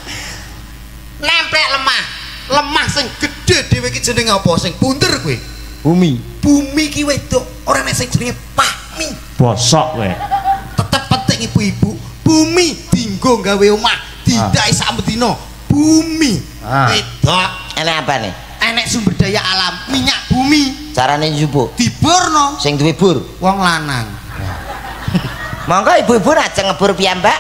Nempel lemah. Lemah sing gedhe dhewe ki jenenge apa? Sing bunder kowe. Bumi. Bumi ki wedok, ora nek sing jenenge Pakmi. Bosok kowe. Tetep penting ibu-ibu. Bumi dinggo gawe omah, didai sak bedina. Bumi. Wedok. Enek apa nih? Enek sumber daya alam, minyak bumi. Carane njupuk. Diburno Sing duwe bur. wong lanang. Monggo ibu-ibu aja ngebur piyambak.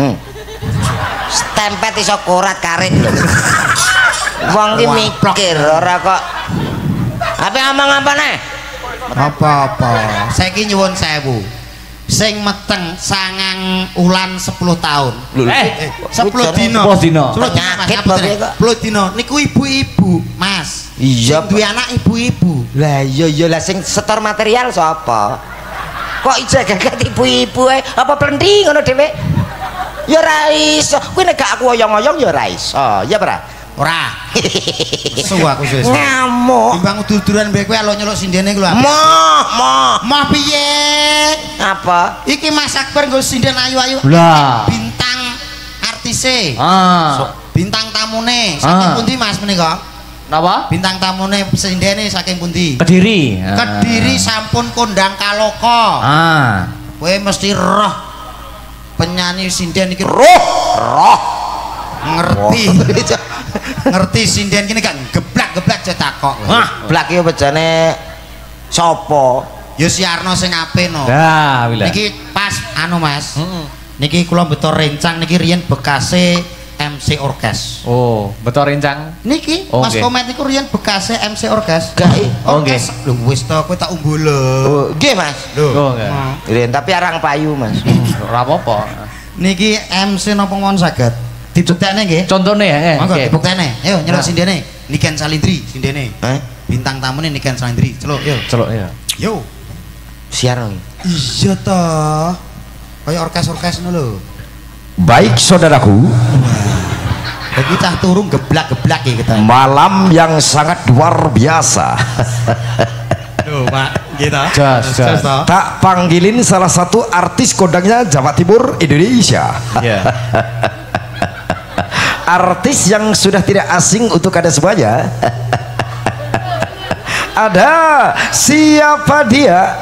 Stempet iso korat karet lho. Wong ki mikir ora kok. Apa ngomong apa nih? Apa-apa. Saiki nyuwun sewu. Sing meteng 9 ulan 10 tahun. 10 dino. 10 dino. 10 Penyakit bae kok. 10 dino niku ibu-ibu, Mas. Iya, Sing duwe anak ibu-ibu. Lah iya lah sing setor material sapa? Kok ijagat ibu-ibu ae apa plendhi ngono dhewe? Ya ora iso. Kuwi nek gak aku oyong-oyong ya ora iso. Ya ora? Ora. Suwe aku wis. Ngamuk. Timbang udur-uduran mbek kowe alo nyeluk sindene ku lho. Mah piye? Apa? Iki Mas Akbar nggo sinden ayu-ayu. Lah. Bintang artise. Bintang tamune saking pundi Mas menika? Napa? Bintang tamune sindene saking pundi? Kediri. Kediri sampun kondang kaloka. Kowe mesti roh penyanyi sinden iki Roh. ngerti. Ngerti sinden kene gak geblak-geblak aja takok. Blak iki bejane sapa? Ya siarno sing apik no. Lah, wila. Niki pas anu Mas. Niki kula beto rencang niki riyen bekase MC Orkes. Oh, betul rencang. Niki Oh, Mas nggih. Komet niku riyen bekase MC Orkes. Gak. Oh, nggih. Lho wis to kowe tak umbul lho. Oh, nggih Mas. Oh, nggih. Ren tapi arang payu Mas. Ora apa-apa. Niki MC napa mawon saged dibuktekne nggih. Contone ya. Monggo dibuktekne. Ayo nyeluk sindene. Niken Salindri sindene. Hah? Bintang tamune Niken Salindri. Celuk yo. Celuk ya. Yo. Siaran. Iya toh. Kaya orkes-orkes ngono lho. Baik saudaraku, Jadi cah turun geblak-geblak ya kita. malam yang sangat luar biasa. Duh, Pak, gitu. Jas. Tak panggilin salah satu artis kondangnya Jawa Timur Indonesia. Iya. artis yang sudah tidak asing untuk Anda semuanya. Ada siapa dia?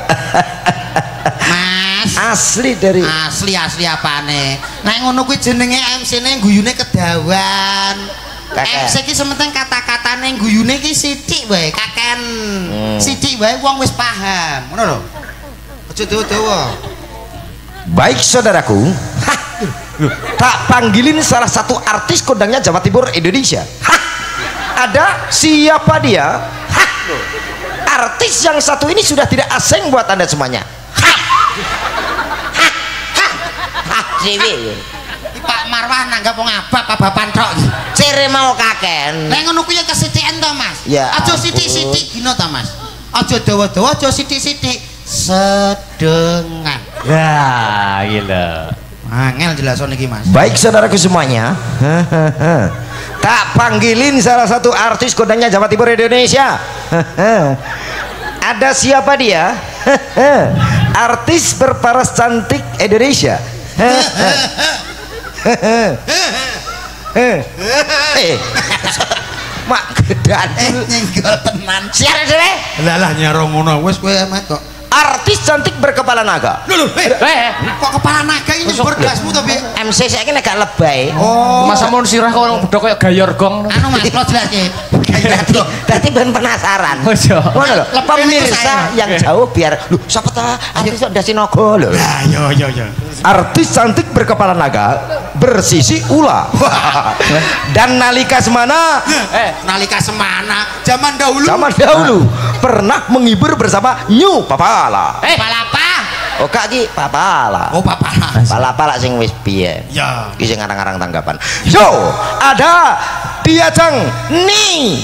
Mas Asli dari asli apane nek ngono kuwi jenenge MC-ne guyune kedawan. MC ki sementing kata-katane guyune ki sithik wae kaken. Sithik wae wong wis paham ngono lho. Aja dawa-dawa. Baik saudaraku, tak panggilin salah satu artis kondangnya Jawa Timur Indonesia. Ada siapa dia? Artis yang satu ini sudah tidak asing buat Anda semuanya. Dewi Pak Marwah nanggap wong abab-ababan tok. cere mau kaken Nek ngono kuwi ya kesithik to, Mas. Ya Aja sithik-sithik gino ta, Mas. Aja dawa-dawa, aja sithik-sithik. Sedengan. Ya, gila. Angel jelason iki, Mas. Baik saudaraku semuanya, tak panggilin salah satu artis kondangnya Jawa Timur Indonesia. Ada siapa dia? Artis berparas cantik Indonesia. Mak gedan Nyenggol tenan. siapa dhewe Lah nyaro ngono wis kowe amat kok. artis cantik berkepala naga. Lho, kok kepala naga ini berdasmu to, Bi? MC saiki nek gak lebay Oh, Masa mun sirah kok udah kayak gayor gong. anu Mas, klo jelaske. berarti ben penasaran Ojo. Ngono lho, Lebay itu pemirsa saya. yang jauh biar lu siapa tahu artis kok Dasinogo lho. Lah, yo. Artis cantik berkepala naga bersisi ula. Dan nalika semana Nalika semana zaman dahulu. zaman dahulu pernah menghibur bersama New Papala. Kepala apa? Oh kak ki Papala. Oh, papa. pala-pala sing wis piye Ya. iki sing ngarang-ngarang tanggapan Yo, ada dia Cang Ni.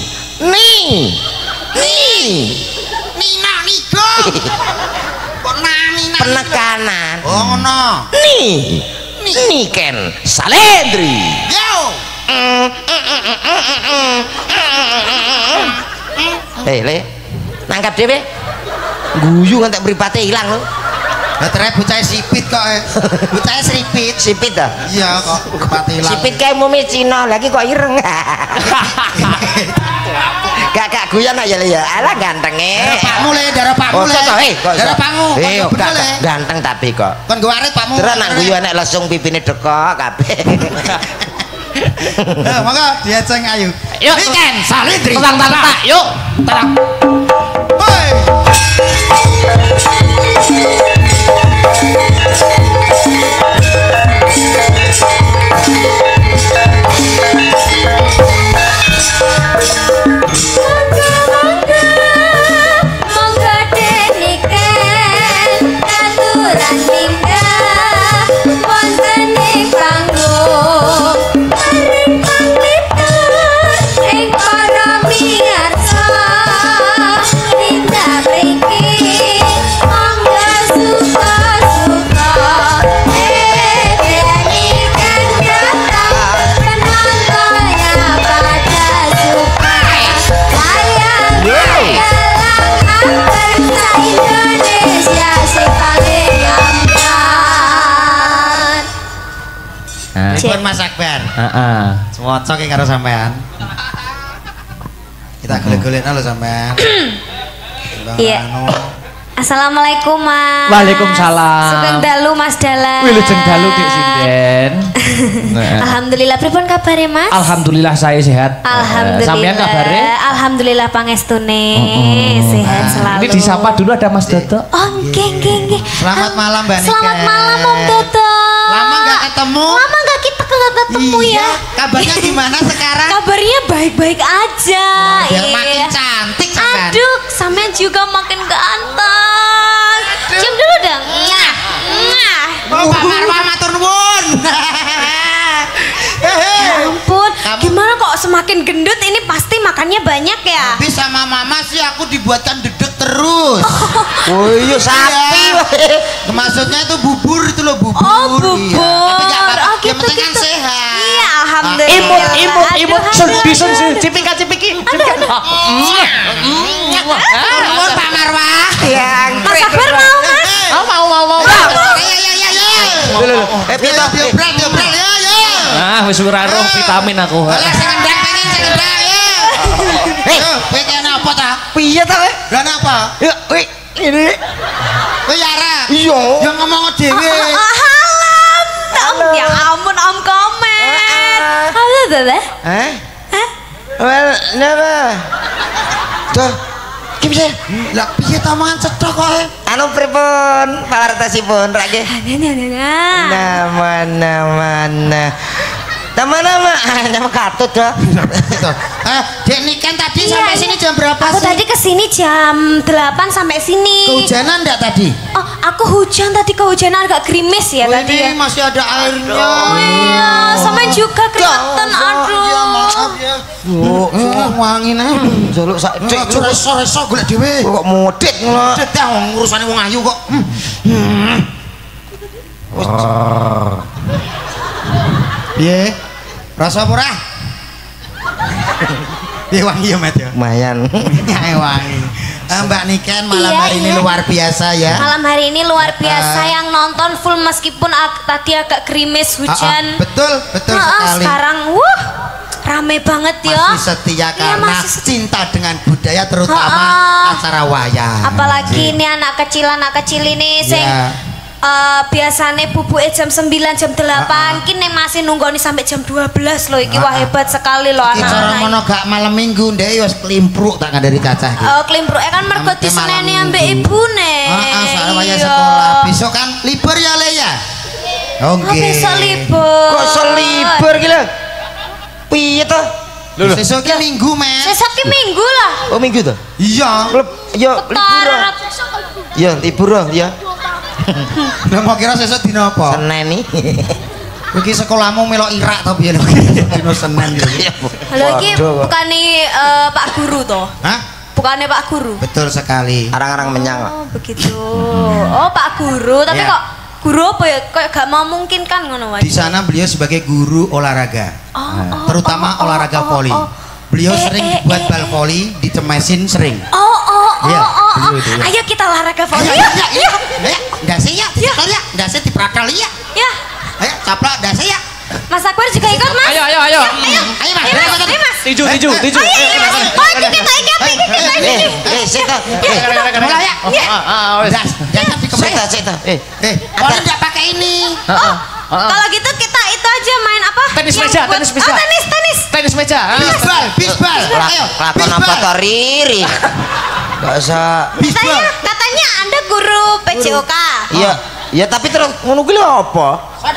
Nina Nigo. Kok nani? penekanan Oh, ngono. Niken Salendri. Yo. le nangkap dhewe guyu ngantek mripate ilang lho Lah ternyata bocah sipit kok. Bocah sipit. sipit ta Iya kok kepati ilang. sipit kae mumi Cina lagi kok ireng gak guyon aja le ya ala gantenge Pakmu le, darah pakmu le. Darah pakmu. Kok le. ganteng tapi kok Kon go arit pakmu. terus nang guyu nek lesung pipine dekok kabeh Nah, maka dia ceng ayu. Yuk, Niken Salendri. tak, yuk. Tarang. Hoi. Pun Mas Akbar. Heeh. Semua cocok karo sampean. Kita golek-golekno lho sampean. Iya. Assalamualaikum Mas. Waalaikumsalam. Sugeng dalu Mas Dalan. Wilujeng dalu Dik Sinden. Alhamdulillah pripun kabare Mas? Alhamdulillah saya sehat. Alhamdulillah. Sampean kabare? Alhamdulillah pangestune sehat selalu. Ini disapa dulu ada Mas Dodo. Oh, nggih. Selamat malam Mbak Niken. Selamat malam Om Dodo. Lama nggak ketemu? Lama nggak kita ketemu Iya. ya. Kabarnya gimana sekarang? Kabarnya baik-baik aja. Biar Iya. makin cantik sampean. Aduh, sampean juga makin ganteng. Cium dulu dong. Oh, Pak Marwah matur nuwun. Ya ampun, gimana kok semakin gendut ini pasti makannya banyak ya? Tapi sama mama sih aku dibuatkan dedek terus. oh iya sapi Iya. Maksudnya itu bubur itu loh bubur. Oh, bubur. Iya. Tapi nggak apa-apa. Oh, Yang gitu, penting kan gitu. sehat. Iya, alhamdulillah. Imut, sedih cipika. Nuwun Pak Marwah. yang Mas Akbar mau Mas? Mau. Iya. diobral Diobral ya. wis ora roh vitamin aku. Lah sing ndang pengen sing ndang ya. Kowe kene apa ta? Piye ta kowe? Lah napa? Ya kowe ini. Kowe Yara. Iya. Ya ngomong dhewe. Ya ampun Om Komet. Apa tuh? Well, napa? Tuh. Gimana? Lah piye ta mangan cethok kowe? Anu pripun? Pawartosipun rake. Nama-nama katut dah. Dek Niken tadi sampai sini jam berapa Aku sih? tadi kesini jam 8 sampai sini. Kehujanan enggak tadi? Oh, aku hujan tadi, kehujanan agak gerimis ya tadi ya. Ini masih ada airnya. Oh iya, sama juga kelihatan. Aduh. Ya maaf ya. Wangi nih. Jaluk sak cek Reso-reso golek dhewe. kok modit ngono. Cek ngurusane wong ayu kok. Piye? Rasa apa ora? Piye wangi ya, Mat ya? Lumayan. Kayak wangi. Mbak Niken malam Iya, hari ini iya. luar biasa ya. Malam hari ini luar biasa yang nonton full meskipun tadi agak gerimis hujan. Betul sekali. Sekarang rame banget ya. Masih setia Iya, karena masih setia. cinta dengan budaya terutama acara wayang. Apalagi ini anak kecil ini sing biasanya bubuke jam 9 jam 8 kini masih nunggoni sampai jam 12 loh iki wah hebat sekali loh Iki cara anak-anak. ngono gak malam minggu ndek wis klimpruk tak dari cacah iki. Klimpruke kan mergo Sampai diseneni malam ambek minggu. ibune. Soalnya wayah sekolah. Besok kan libur ya Le ya? Oke. Besok libur. Kok selibur gila? Piye to? Besok ki minggu, Men. Besok ki minggu lah. Oh minggu to? Iya. Ya libur. Ya libur ya. Lah mau kira sesuk dina apa? Senin nih. Iki sekolahmu melok Irak to piye lho? Dina Senin iki. Halo iki bukane Pak Guru toh? Hah? Bukannya Pak Guru? Betul sekali. Arang-arang menyang. Oh begitu. Oh Pak Guru, tapi Ya. kok guru apa ya? Kayak gak mau mungkin kan ngono wae. Di sana beliau sebagai guru olahraga. Terutama olahraga voli. Beliau sering buat bal voli, ditemesin sering. Iya, beliau itu, ya. Ayo kita olahraga voli. Ayo, ya. Dasi ya, diprakal ya. Dasi diprakal ya. Ya. Ayo, caplok dasi ya. Mas Akbar juga ikut, Mas. Ayo. Ayo, Mas. Ayo, Mas. Tiju. Oh, iya, Mas. Oh, ini kita Seta. Mulai ya. Das dikemplek. Seta. Boleh enggak pakai ini? Kalau gitu kita itu aja main apa? Tenis Yang meja, buat- tenis meja. Oh, tenis. Tenis meja. Bisbal. Ayo, Lakon apa to Riri? Gak usah. bisbal. Katanya Anda guru PJOK. Iya, ya tapi terus ngono kuwi lho apa?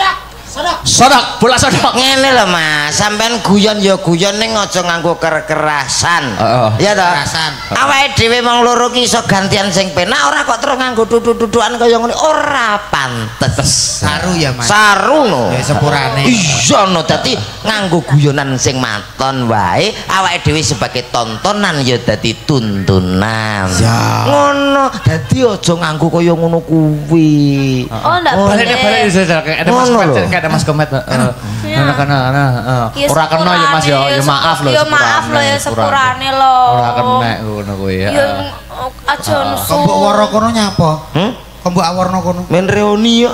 Sodok, bola sodok. Ngene lho Mas, sampean guyon ya guyon ning aja nganggo kekerasan. Iya ta? Kekerasan. Awake dhewe wong loro ki iso gantian sing penak ora kok terus nganggo duduk-dudukan kaya ngene ora pantes. Saru ya, Mas. Saru no. Ya sepurane. Iya no, dadi nganggo guyonan sing maton wae, awake dhewe sebagai tontonan ya dadi tuntunan. Ya. Ngono, dadi aja nganggo kaya ngono kuwi. Oh, enggak boleh. Balik ada Mas Ngono Komet, lho. ada Mas Komet. Iya. Karena ora kena ya Mas ya maaf loh. Ya maaf loh ya sepurane loh. Ora kena ngono kuwi ya. Ya aja nusu. Kok mbok waro kono nyapa? Kok mbok awarno kono? Men reuni yo.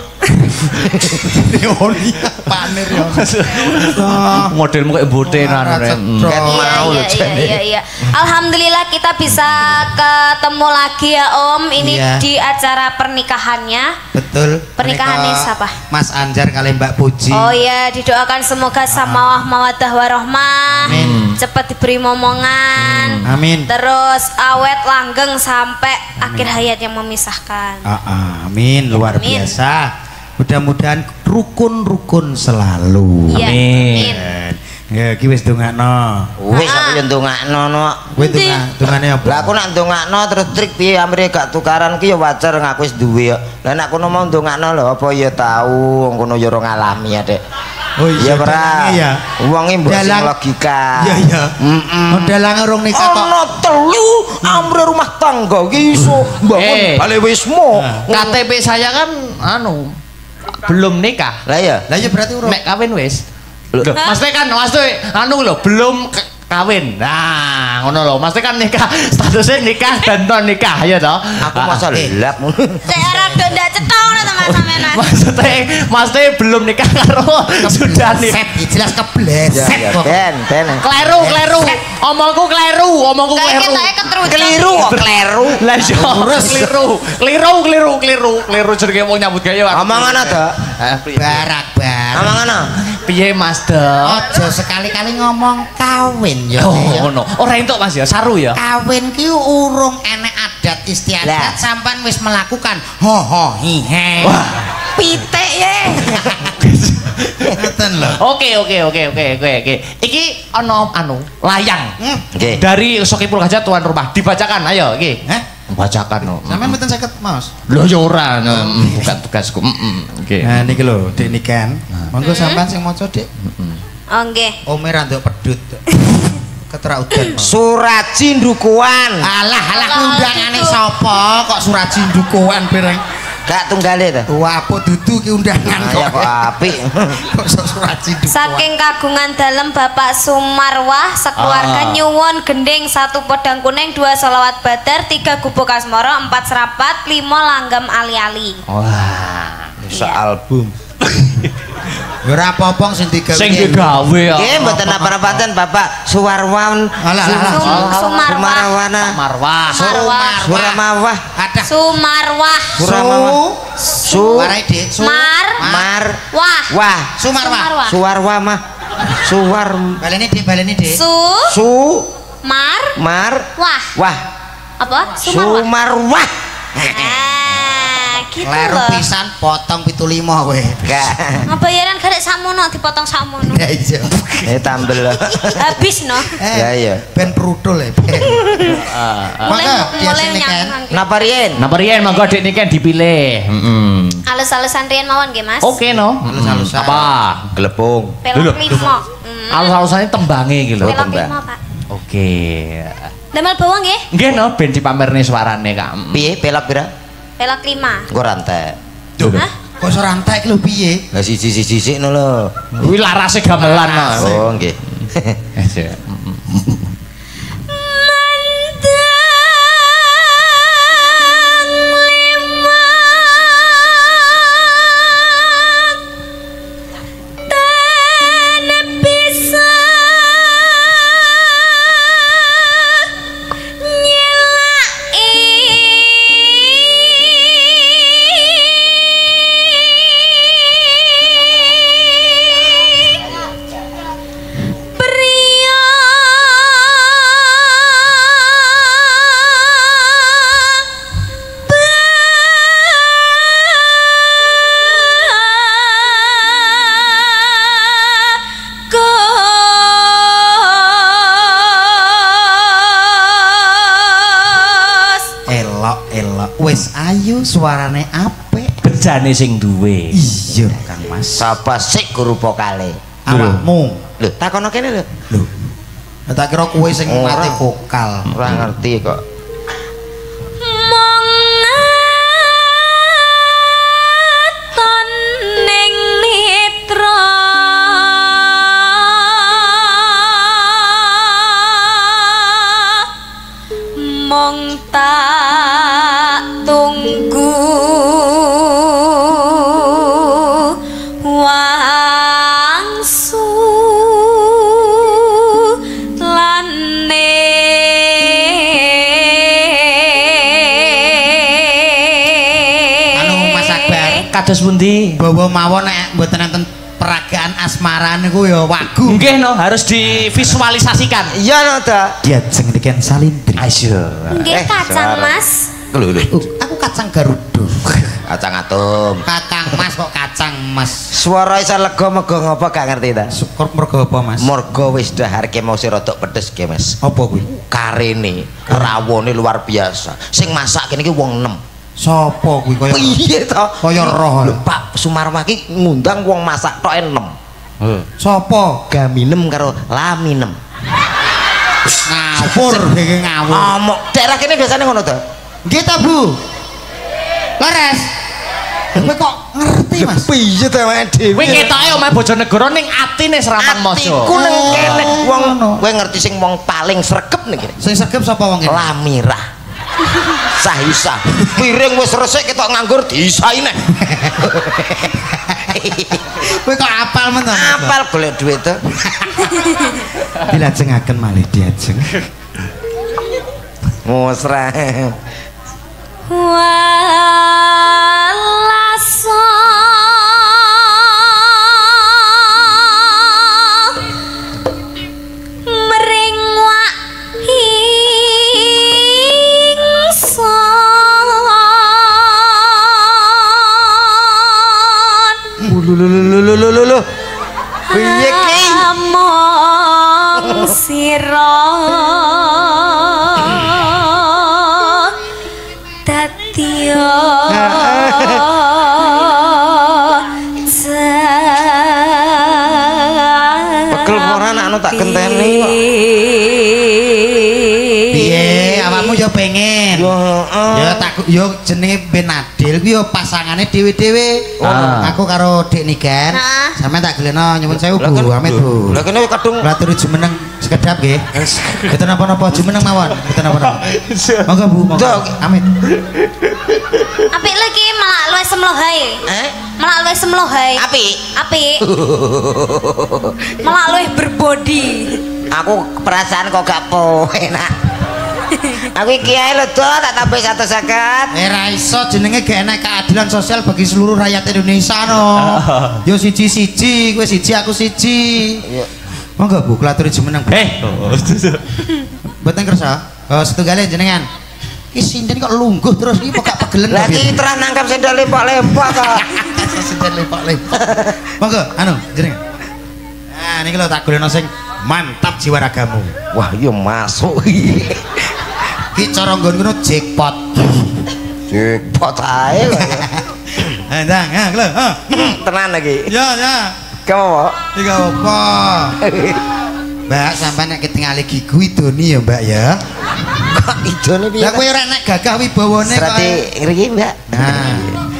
Reuni paner ya. Modelmu kayak botenan Ren. Ket mau lho Iya. Alhamdulillah kita bisa ketemu lagi ya Om. Ini Iya. di acara pernikahannya. Betul. Pernikahannya Menika siapa? Mas Anjar kali Mbak Puji. Oh iya, didoakan semoga samawah mawaddah warahmah. Cepat diberi momongan. Amin. Terus awet langgeng sampai akhir hayat yang memisahkan. Amin, luar Amin. biasa. Mudah-mudahan rukun-rukun selalu. Iya, Amin. Ya, ki wis ndongakno. Wis aku yo ndongakno no. Kowe dongane apa? Lah aku nak ndongakno terus trik piye amrih gak tukaran ki ya wajar ngaku wis duwe ya. Lah nek kono mau ndongakno lho apa ya tau wong kono ya ora ngalami ya, Dek. Oh Iya ora. dalange ya. Wonge mbok sing Dalang- logika. Iya iya. Oh, dalange rong nikah kok. Ono telu amrih rumah tangga ki iso bangun bale wismo. KTP saya kan belum nikah. Lah ya. Lah ya berarti urung. Mek kawin wis. Loh, Mas kan Mas tuh belum kawin. Nah, ngono lho. Mesti kan nikah, statusnya nikah dan non nikah ya toh. Aku masa lap. Saya rada ndak cetong to Mas sampean. Maksudnya belum nikah karo sudah nih. Set jelas kebleset kok. Ben. Kleru. Omongku kleru. Kayak kita ketrucut. Keliru kok kleru. Lah yo keliru jenenge wong nyambut gawe. Omongan ada. Barak-barak. Omongan ada. Piye Mas Dek? Aja sekali-kali ngomong kawin ya. Oh ngono. Ora entuk Mas ya, saru ya. Kawin ki urung enek adat istiadat sampean wis melakukan ho hihe. Wah, Pitik ye. Ngoten lho. Oke. Iki ana layang. Nggih. Dari Sokipul Gajah tuan rumah dibacakan ayo iki. Bacakan no. Sampeyan mboten saged maos. Lho ya ora, bukan tugasku. Oke. Nah niki lho, Dik Niken. Monggo sampean sing maca, Dik. Oh nggih. Ome ra nduk pedhut. Keterak udan. Suraji Ndukuan. Alah undangane sapa kok Suraji Ndukuan bareng. Gak tunggale ta? Wah, apa dudu ki undangan Ya kok apik. Kok Suraji Ndukuan. Saking kagungan dalem Bapak Sumarwah sekeluarga nyuwun gending 1 podang kuning 2 selawat badar 3 gubuk asmara 4 serapat 5 langgam ali-ali. Wah, album. Ora apa-apa sing digawe. sing digawe ya. Nggih mboten apa-apaten Bapak Suwarwan. Sumarwana. Marwah. Suramawah. Ada Sumarwah. Warai Dik. Wah. Sumarwah. Suwarwa mah. Baleni Dik. Wah. Apa? Sumarwah. Gitu Kleru loh. pisan potong 75 kowe. Enggak. Ngebayaran garek samono dipotong samono. Ya iya. Tambel. Habis no. Ya. Ben prudul ya. Mulai nyang. Napa riyen? Napa riyen monggo Dik Niken dipilih. Alus-alusan riyen mawon nggih Mas. Oke no. Alus-alusan. Apa? Glepung. Pelok 5. Alus-alusane tembange iki lho. Pelok tembang. 5 Pak. Oke. Damel bawang nggih? Nggih no ben dipamerne suarane Kak. Piye pelok pira? Pelok 5. Nggo rantai. Hah? Kok iso rantai ki lho piye? Lah siji-siji no lho. Kuwi larase gamelan no. Oh nggih. Wis ayu suarane apik. Bejane sing duwe. Iya Kang Mas. Sapa sik guru vokale? Awakmu. Lho, takono kene lho. Lho. Tak kira kowe sing mati vokal. Ora ngerti kok. Mong tak tunggu wangsu lane Anu Mas Akbar Kados pundi? bawa mawon nek mboten enten peragaan asmara niku ya wagu. Nggih no, harus divisualisasikan. Iya no ta. Diajeng diken salindri. Ayo. nggih kacang Mas. Lho. Aku kacang Garuda. Kacang atom. Kakang Mas kok kacang Mas. Suara isa lega mega ngapa gak ngerti ta? Syukur mergo apa Mas? Mergo wis daharke mau si rodok pedes ge Mas. Apa kuwi? Karene, rawone luar biasa. Sing masak kene iki wong 6. Sapa kuwi kaya Piye to? Kaya roh. Lho Pak Sumarwa ki ngundang wong masak tok 6. Sapa? Gaminem karo laminem. Ngawur iki ngawur. Omong daerah kene biasanya ngono to. Nggih ta Bu? Laras. Kowe kok ngerti ngerti Mas. Piye ta awake dhewe? Kuwi ketoke omahe Bojonegoro ning atine Serapan Mojo. Atiku nang kene wong kowe ngerti sing wong paling sregep ning kene. Sing sregep sapa wong kene? Lamirah. Sah-isa. Piring wis resik ketok nganggur diisai neh. Kowe kok apal men to? Apal golek duit to. Dilajengaken malih diajeng. Musra. Walasa mring Lho. Piye ki? among sira dadya Pegel ora anakno tak genteni kok. Piye awakmu ya pengen. Yo heeh. Ya tak yo jenenge Ben Adil kuwi yo pasangane dhewe-dhewe. Aku karo Dik Nigan. Heeh. Sampe tak geleno nyuwun sewu Lah kan- Bu, amit Bu. Lah kene kadung Laturi jumeneng sekedap nggih. Mboten napa-napa jumeneng mawon, mboten napa-napa. Monggo Bu, monggo. Amit. apik lagi malah luwih semlohae malah luwih semlohae apik. apik malah luwih berbodi Aku perasaan kok gak enak. Aku iki ae lho, tak tambah 150. Ra iso jenenge gak enak keadilan sosial bagi seluruh rakyat Indonesia no. Yo siji-siji, kowe siji aku siji. Monggo Bu, klaturi jumeneng. Mboten kersa. Oh, setunggale jenengan. Ki sinden kok lungguh terus iki kok gak pegelen Lah iki terus nangkap sendal lepok-lepok kok. sinden lepok-lepok. Monggo, anu jenengan. Nah, niki lho tak golekno sing mantap jiwa ragamu. Wah, yo masuk. Ki cara nggon jackpot. Jackpot ae kok. Ndang, ha lho, ha. Tenan lagi. Ya, ya. Kamu Iki apa? Mbak, sampean nek ketingali gigu idoni ya, Mbak ya. kok idone piye? Lah kowe ora nek gagah wibawane kok. Serati ngriki, Mbak. Nah.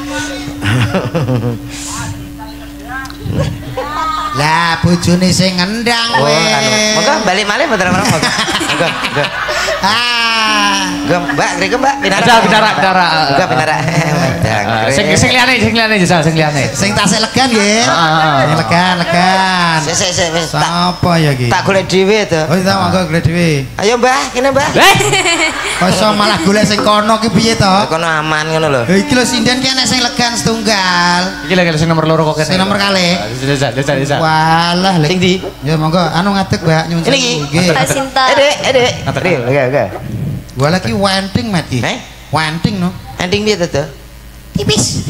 Lah bojone sing ngendang Oh, weh. anu. Monggo balik malih mboten apa monggo. Monggo. Ah. Mbak, ngriki Mbak, pinara. Pinara. Monggo pinara. Sing liyane jajal sing liyane. Sing tasik legan nggih. Sing legan. Sik wis tak Sapa ya iki? tak golek dhewe to. Oh, tak monggo golek dhewe. Ayo Mbah, kene Mbah. Kok iso malah golek sing kono ki piye to? Kono aman ngono lho. Lah iki lho sinden ki ana sing legan setunggal. Iki lagi sing nomor loro kok kene. Sing nomor kalih. Jajal. Walah, Sing ndi? ya monggo anu ngadeg, Mbak, nyuwun Ini sewu. iki. Nggih. Mbak Sinta Edek. Oke. Gua lagi wenting mati. Wenting no. Ending piye to? tipis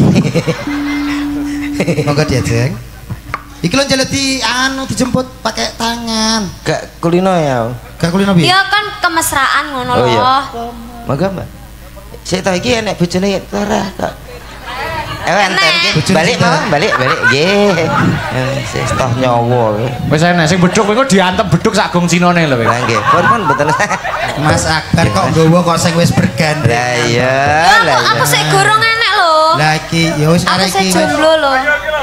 Monggo diajeng. Iki lho njaluk di anu dijemput pakai tangan. Gak kulino ya. Gak kulino piye? ya kan kemesraan ngono Oh, iya. loh Monggo Mbak. Sik to iki enek bojone ora kok. Enten iki. Bojone Balik sinten? mau, balik. Nggih. Sik toh nyawa. Wis enak sing beduk kowe diantem beduk sak gong Cinone lho kowe. Lah nggih. Pun mboten. Mas Akbar kok nggawa kok sing wis bergandeng. Lah iya, ya aku sik gorong enek loh Lah iki ya wis aku arek sik iki. jomblo loh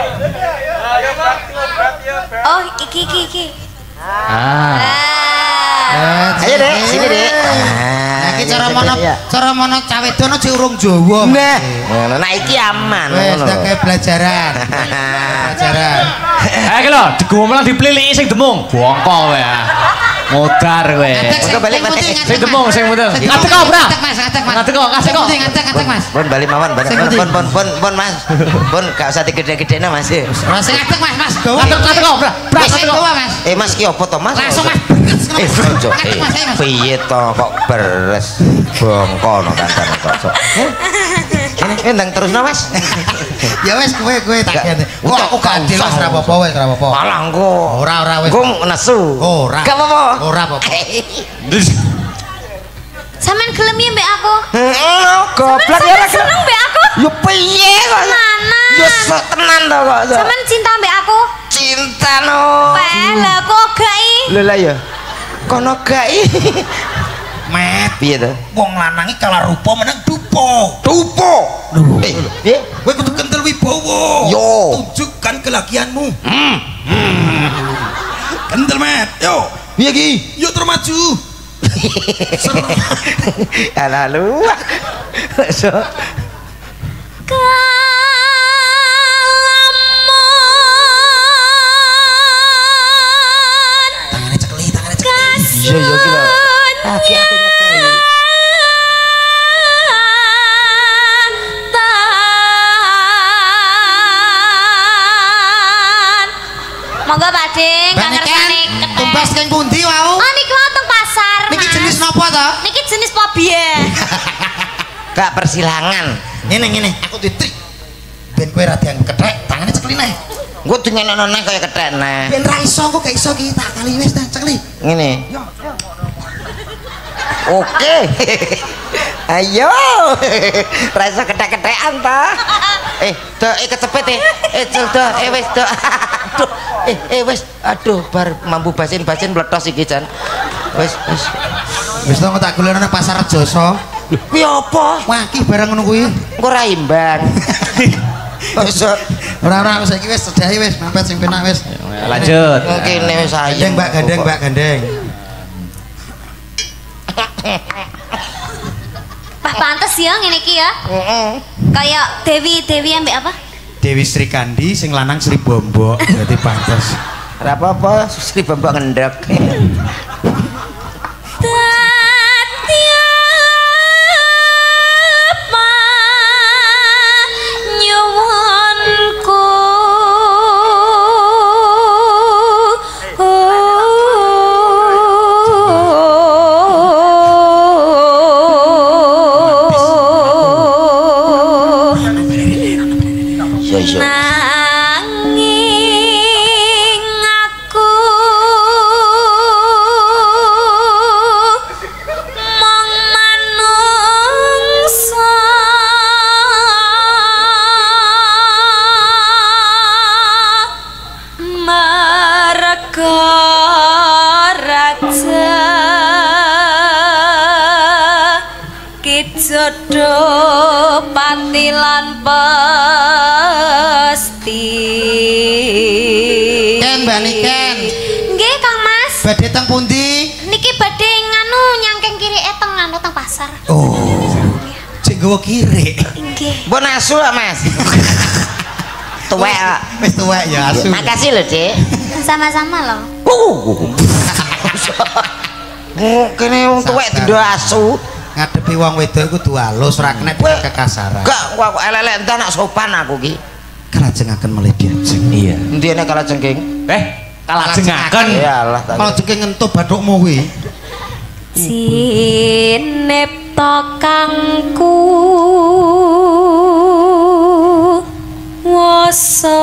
oh iki Ah. Ayo Dek, sini Dek. Nah iki Iya. cara mono cawe dono jek urung Jawa. Nah, ngono. Nah iki aman Wes ngono. tak kayak pelajaran. Pelajaran. Iki lho, digomlang dipliliki sing demung. Bongko kowe ah. Modar kowe. Monggo balik, Mas. Sing demung, sing muter. Ngadeg kok, Bra. Ngadeg Mas. Ngadeg kok, kasih kok. Ngadeg Mas. Pun balik mawon, pun Mas. Pun gak usah digede-gedene Mas. Ora sing ngadeg Mas. Gawa. Ngadeg kok, Bra. Bra, Wis ngadeg kok. gawa Mas. Mas ki opo to Mas? Langsung Mas. Ojo. Piye to kok beres bongko no kancan kok. Kene ndang terusno Mas. Ya wes kowe tak Gak. kene. Kok aku gak adil wis ora apa-apa wis ora apa-apa. Malah engko. Ora wis. Engko nesu. Ora. Gak apa-apa. Ora apa-apa. sampean gelem ya mbek aku Heeh, goblok ya ora. seneng mbek aku Yo piye kok? mana Yo sok tenan to kok. sampean cinta mbek aku Cinta no. lah kok gak i Lho lah ya. Kono gak i. Met. Piye to? Wong lanang iki kalah rupa menang dupo. Dupo. Piye? Kowe kudu kentel wibawa. Yo kelakianmu. Kental met, yo. Piye ki? Yo termaju. Lalu. So. Tangannya cekli, tangannya cekli. Iya iya kira. Aki-aki ngekeli. Monggo Pak Ding, Banikan, tumbas keng pundi wau? Oh niki wonten pasar. Niki Mas. jenis napa to? Niki jenis pobie. Kak persilangan. Ngene, aku ditrik. Ben kowe ra diang kethek, tangannya cekli nae. Gue tuh nyenok neng kayak keten nah. Ben ra iso kok gak iso ki tak kali wis tak cekli. Ngene. Oke. Ayo. Rasa ketek-ketekan ta. Tuh kecepet tuh wis tuh. Aduh. Wis aduh bar mampu basin-basin meletos iki jan. Wis. Wis to tak golekno nang pasar Rejoso. Kuwi apa? Wah, ki barang ngono kuwi. Engko ra imbang. Wis Ora saiki wis sedahi wis, mampet sing penak wis. Lanjut. kene wis ayo. Gandeng Mbak, gandeng. Pak pantes ya ngene iki ya. Kayak Dewi ambek apa? Dewi Sri Kandi sing lanang Sri Bombok, berarti pantes. Ora apa-apa, Sri Bambang ngendhek. Nanging aku mong manungsa marga raja kijodo patilan Ken Baniken. Nggih Kang Mas. Badhe teng pundi? Niki badhe nganu nyangkeng kiri teng anu teng pasar. Oh. Cek nggawa kiri. Nggih. Mbok asu lah, Mas. Tuwek. Wis tuwek ya asu. Makasih lho, Dik. Sama-sama loh. Kene wong tuwek dindo asu. Ngadepi wong wedok iku kudu halus, ora kena kekasaran. Gak, kok elek-elek entar nak sopan aku ki. Kalajengaken melih diajeng. Iya. Endi nek kala jengking? Kalajengaken. Iyalah. Kalau jengking ngentup bathukmu kuwi. Sinipta kangku wasa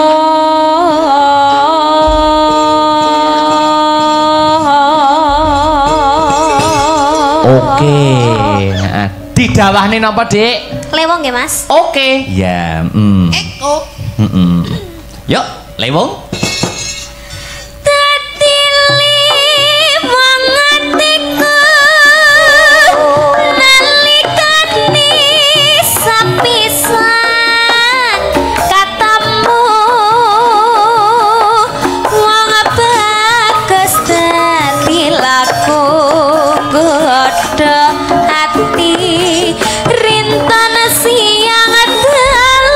Oke. Didawahne napa, Dik? Lewong nggih Mas. Oke. Ya, Eko. Yuk, lewong. Dadi liwang atiku nalikane sapisan katamu wong bagus dadi laku godho ati rintan siang dalu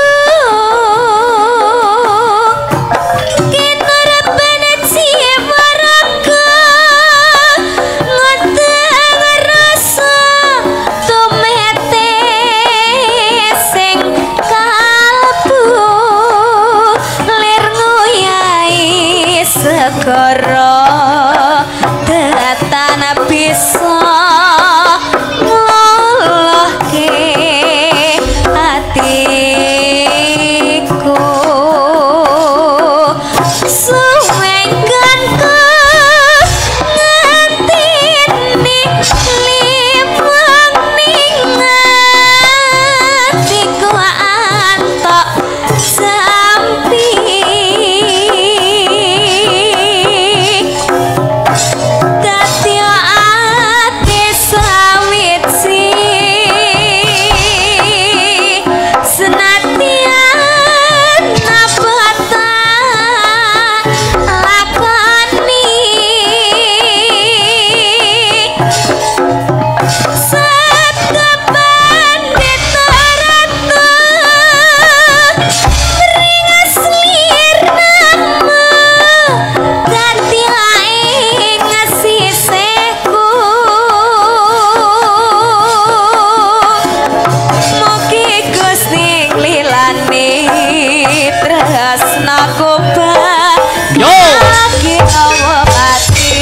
segara datan bisa ngolohke atiku suwenganku ngatini limang atiku antok sampi Datya ati sawitsi senadyan abot kobar Yo. lagi awa pati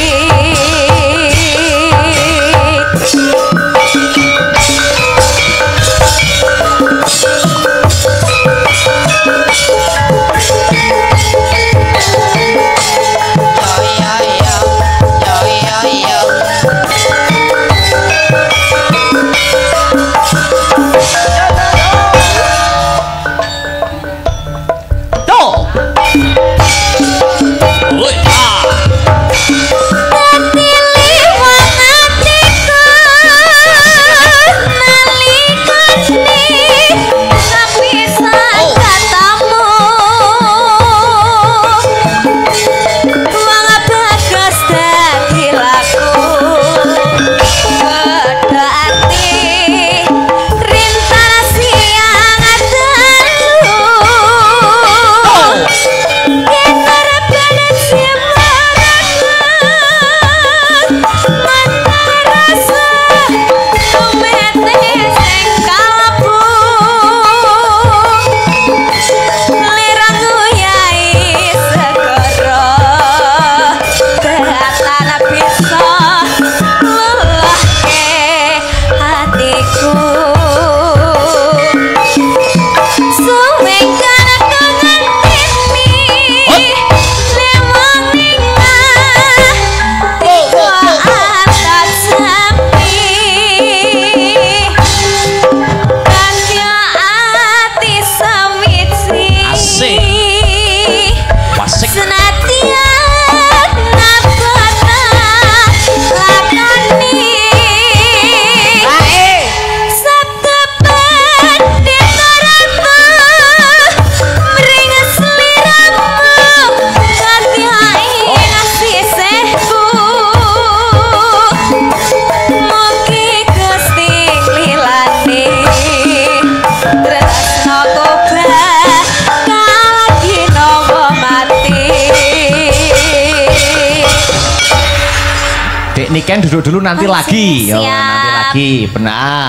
Niken duduk dulu nanti lagi. Siap. Yo, nanti lagi. Benar.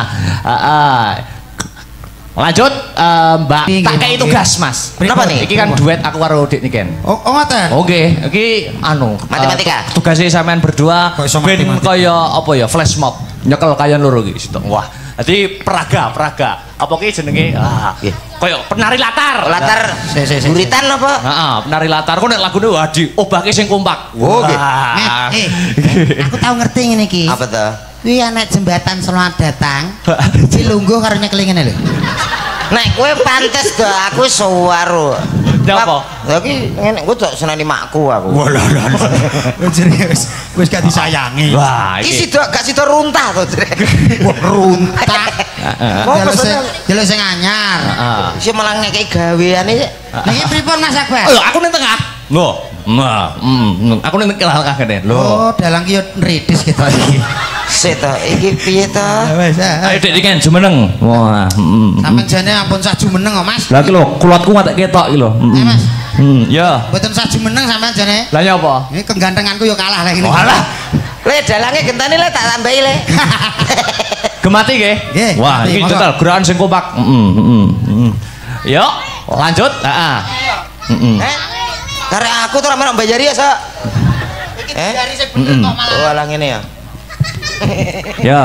Lanjut Mbak. Tak kei tugas, Mas. Kenapa nih? Iki kan duet aku karo Dik Niken. Oh, ngoten. Oke, iki anu Matematika. tugasnya sampean berdua Kok iso ben matematika? kaya apa ya flash mob nyekel kaya loro iki situ. Wah, dadi peraga. Apa ki jenenge? Kaya penari latar. Latar buritan apa? Heeh, penari latar. Kok nek lagune wah diobake sing kompak. Oh, nggih. Wah. Aku tahu ngerti ngene iki. Apa tuh? Kuwi anak jembatan Selamat Datang. Cilungguh karo nyekeling ngene lho. Nek kowe pantes to, aku suwaru. Napa? Lha iki ngene, kowe tok seneni makku aku. Walah. Wis gak disayangi. Wah, Iki iki. gak sida runtah to, Jrek. Wah, runtah. Kok Jaluk sing anyar. Heeh. Iki malah ngekeki gaweane. Niki pripun Mas Akbar? Oh, aku ning tengah. Loh, aku ning tengah kene. Oh, dalang ki yo nridis gitu iki. Sik to, iki piye to? Wis. Ayo Dik Niken jumeneng. Wah, Sampeyan jane ampun saju meneng kok, Mas. Lah iki lho, kulotku nggak ketok iki lho. Mas. Ya. Mboten saju meneng sampeyan jane. Lah nyapa? Ini kegantenganku yo kalah lagi. Oh, alah. Le dalange gentane le tak tambahi le. Gemati nggih? Nggih, Wah, gemati, iki monggo. total gerakan sing kompak. Yuk, lanjut. Heeh. Karek aku tuh ora mbayari ya, Sok. Dari sing bener kok malah. Oh, alah ngene ya. Ya,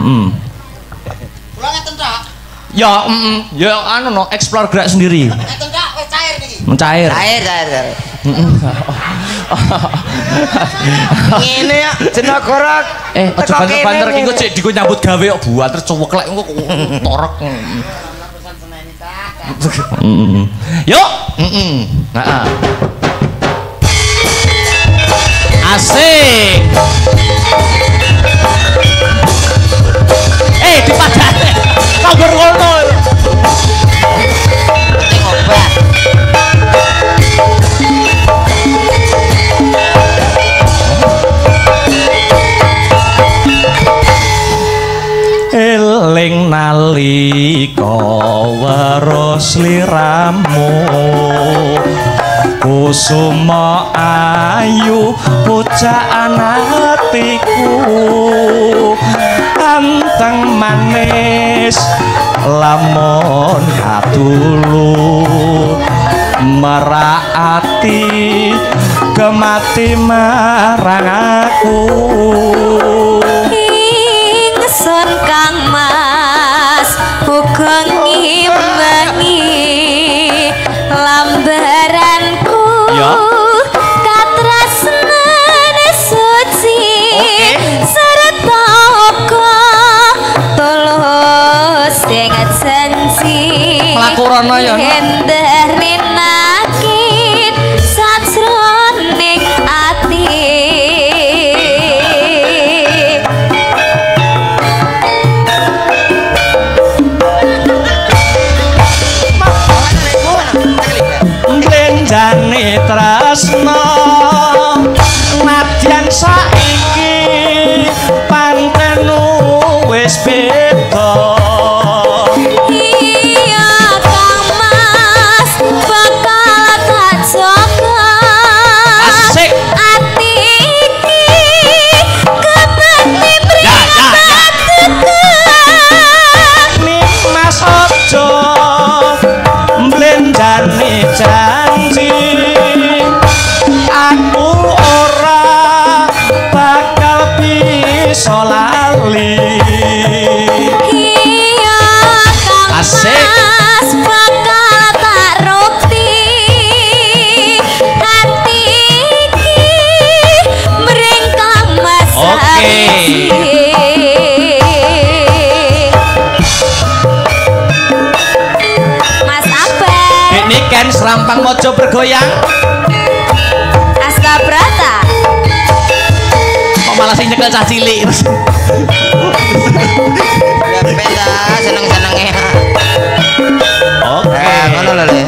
Kula ngeten tok. Ya, ya anu no, explore gerak sendiri. Ngeten tok wis cair niki. Mencair. Cair. Ngene ya, Jenagara. Aja banter-banter iki kok cek diku nyambut gawe kok buat terus cuweklek engko torok. Yuk. Heeh. Asik. Dipadane. Kabur ngono. Obat. Eling nalika weruh sliramu kusuma ayu pujaan atiku anteng manis lamun katulu meraati kemati marang aku ingsun Kang Mas uga ngimbangi lambaranku katrasnane suci sarta uga tulus sing janji mlaku rono ya hendarinakin sajroning ati Jane tresno nadyan saiki panten wis beda iya Kang Mas bakal tak jaga asik ati iki kemati nih Mas ojo mblenjani janji aku ora bakal bisa lali iya Kang asik Mas bakal tak rukti hati iki mring Kang Mas Oke. Mas Abang ini kan serampang mojo bergoyang Asta Brata kok malah sing nyekel cah cilik Beda seneng-senenge. oke Ngono lho Le.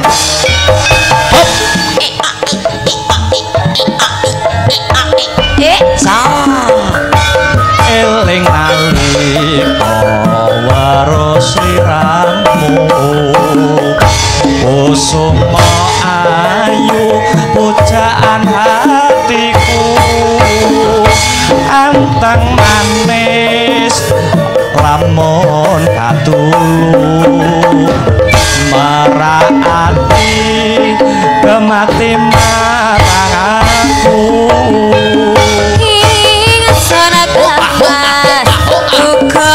eling nalika waras sliramu kusuma ayu pujaan hatiku anteng manis lamun katulu meraati kemati marang aku ingsun Kang Mas uga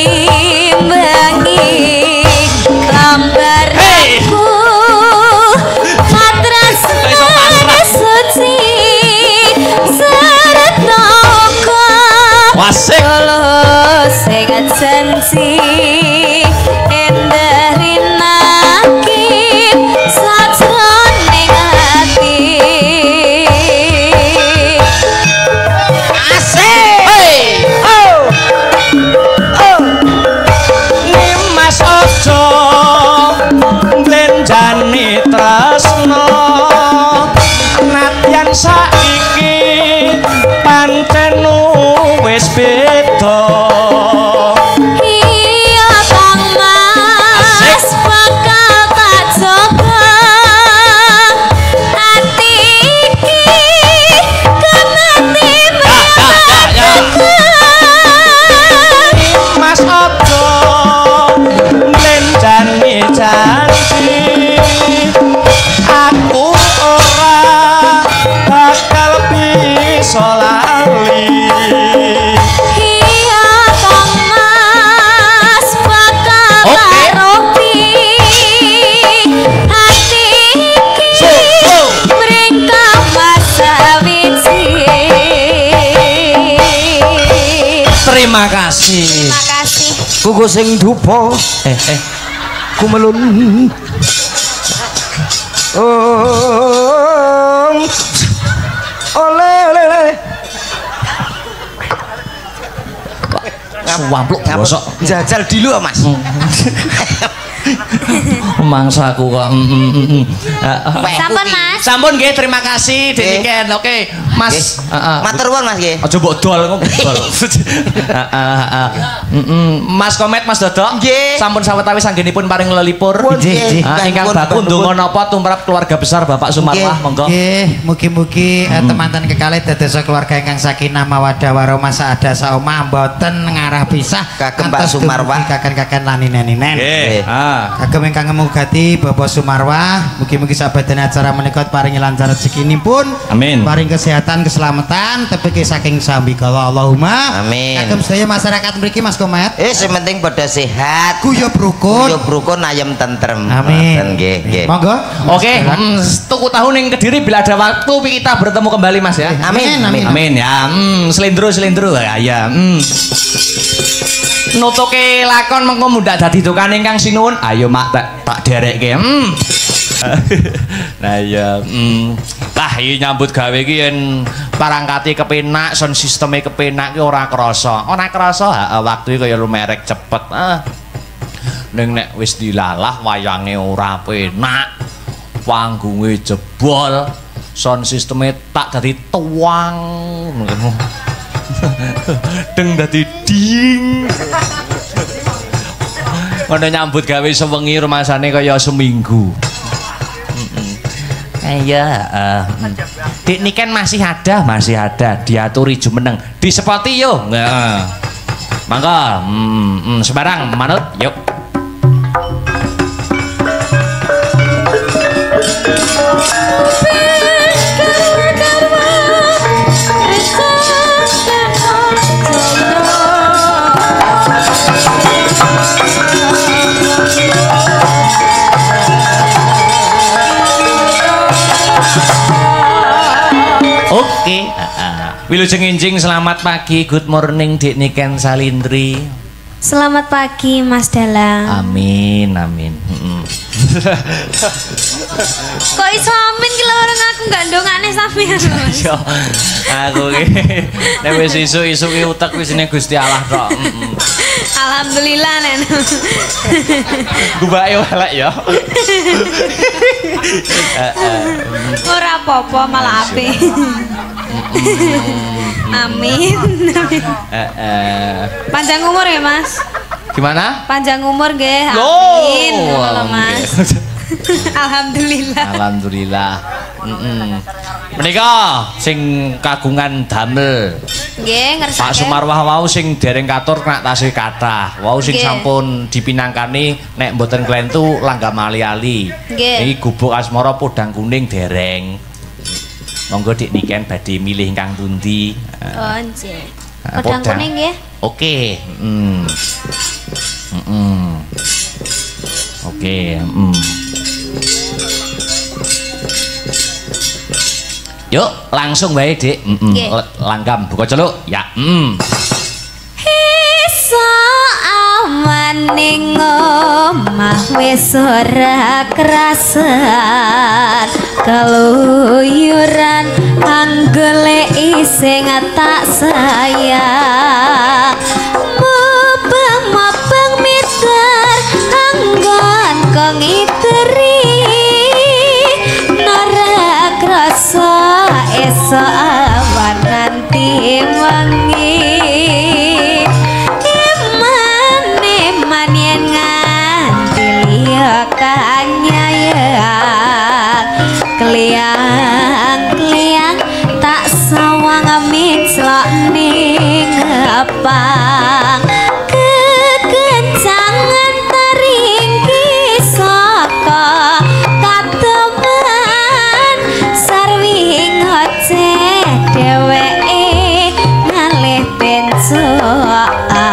ngimbangi lambarku katrasnane suci sarta uga wasik tulus sing janji hendarinakin sajroning ati Mas ojo mblenjani tresno nadyan saiki pancen wis beda iya Kang Mas bakal tak jaga hati iki kemati Mas ojo mblenjani janji aku ora bakal bisa lali iya Kang Mas bakal tak rukti hati iki mring Kang Mas sawiji terima kasih makasih kuku sing dupa kumelun oleh Suwampluk bosok Jajal dulu Mas. mangsaku kok sampun Mas sampun nggih terima kasih Deniken oke Mas Matur nuwun Mas nggih. aja mbok dol kok dol Mas Komet Mas Dodok Nggih. sampun sawetawis anggenipun paring lelipur Nggih. ingkang baku ndonga napa tumrap keluarga besar Bapak Sumarwah monggo Nggih, mugi-mugi teman-teman kekalih dados keluarga ingkang sakinah mawaddah warahmah saada saomah mboten ngarah pisah Kagem Mbak Antos Sumarwah. dumugi kaken-kaken lanineninen. nggih Kagem ingkang ngemugati Bapak Sumarwah, mugi-mugi sabadan acara menika paringi lancar rezekinipun. Amin. Paring kesehatan, keselamatan, tepeki saking sambikala Allahumma. Amin. Kagem sedaya masyarakat mriki Mas Komet. Sing penting pada sehat. Guyub rukun. Guyub rukun ayem tentrem. Amin. Nggih. Monggo. Oke, tuku tahu ning Kediri bila ada waktu kita bertemu kembali Mas ya. Amin. Amin ya. Selindro ya. Nutuke lakon mengko mundak dadi tukang ingkang sinuwun. Ayo mak tak derekke. Nah ya, lah iki nyambut gawe iki yen parangkati kepenak, sound sisteme kepenak ki ora krasa. Waktu kaya lumerek cepet. Ning nek wis dilalah wayange ora penak. Panggunge jebol, sound sisteme tak dadi tuang. Deng dadi ding. Ngono nyambut gawe sewengi rumasane kaya seminggu. Dik niken masih ada, diaturi jumeneng. Disepoti yo. Mangga, sembarang manut, yuk. Oke, Wilujeng Injing, selamat pagi, good morning Dik Niken Salindri. Selamat pagi Mas Dalang. Amin. Kok iso amin ki lawang aku gak ndongakne sampean. Yo, aku ki nek wis isuk-isuk ki utek wis ning Gusti Allah tok. Alhamdulillah Nen. Gubake elek ya. Ora apa-apa malah apik. Amin. Panjang umur ya Mas. Gimana? Panjang umur nggih. Amin. Halo Mas. Alhamdulillah. Menika sing kagungan damel. Nggih, ngersake. Pak Sumarwah wau sing dereng katur nak tasih kathah. Wau sing sampun dipinangkani nek mboten klentu langgam ali-ali. Iki gubuk asmara podang kuning dereng. Monggo Dik Niken badhe milih ingkang pundi? Oh, nggih. Podang kuning nggih. Oke. Oke. Yuk, langsung wae, Dik. Langgam buka celuk. Ya. Iso amaning omah wis ora krasan keluyuran anggoleki sing tak sayang mubeng mitar anggon kang iteri nara krasa esok awan nganti wengi manien nganti liya kanyayang kliang-kliang tak sawang miclok ning ngepang kekencangan taringki saka kateman sarwi ngoceh dheweke ngalih bencokan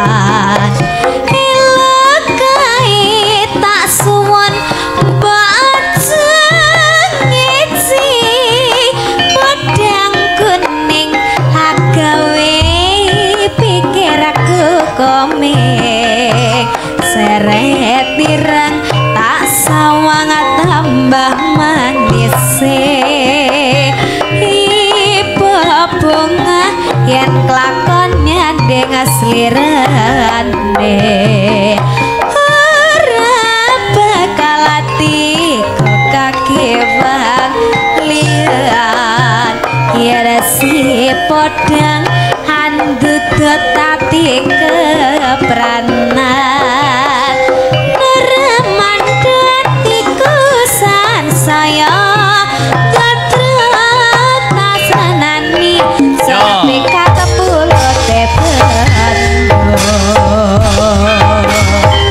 seret tirang tak sawang tambah manis ibu bunga yen kelakonnya dengan slirane ora bakal ati kaki bang lian ya si podang handut tati kepranan saya gatrek kasanani sampai kata pulau tepen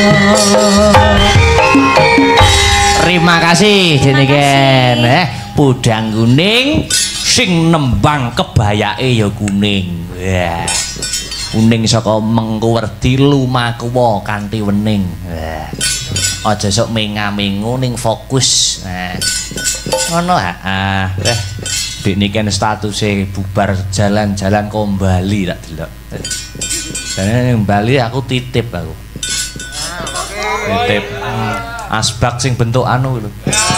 Terima kasih jeniken Budang kuning sing nembang kebayake ya kuning. Wah. Kuning saka Mengkuwerdi lumaku kanthi wening. Wah. Aja sok menga-mengu ning fokus. Nah. Ngono ha. Dik niken statuse bubar jalan-jalan kembali tak delok. Dene ning Bali aku titip aku. Titip. Asbak sing bentuk anu lho.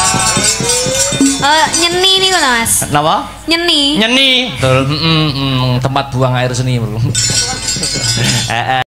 Nyeni niku lho Mas. Napa? Nyeni. Nyeni. Betul. Tempat buang air seni.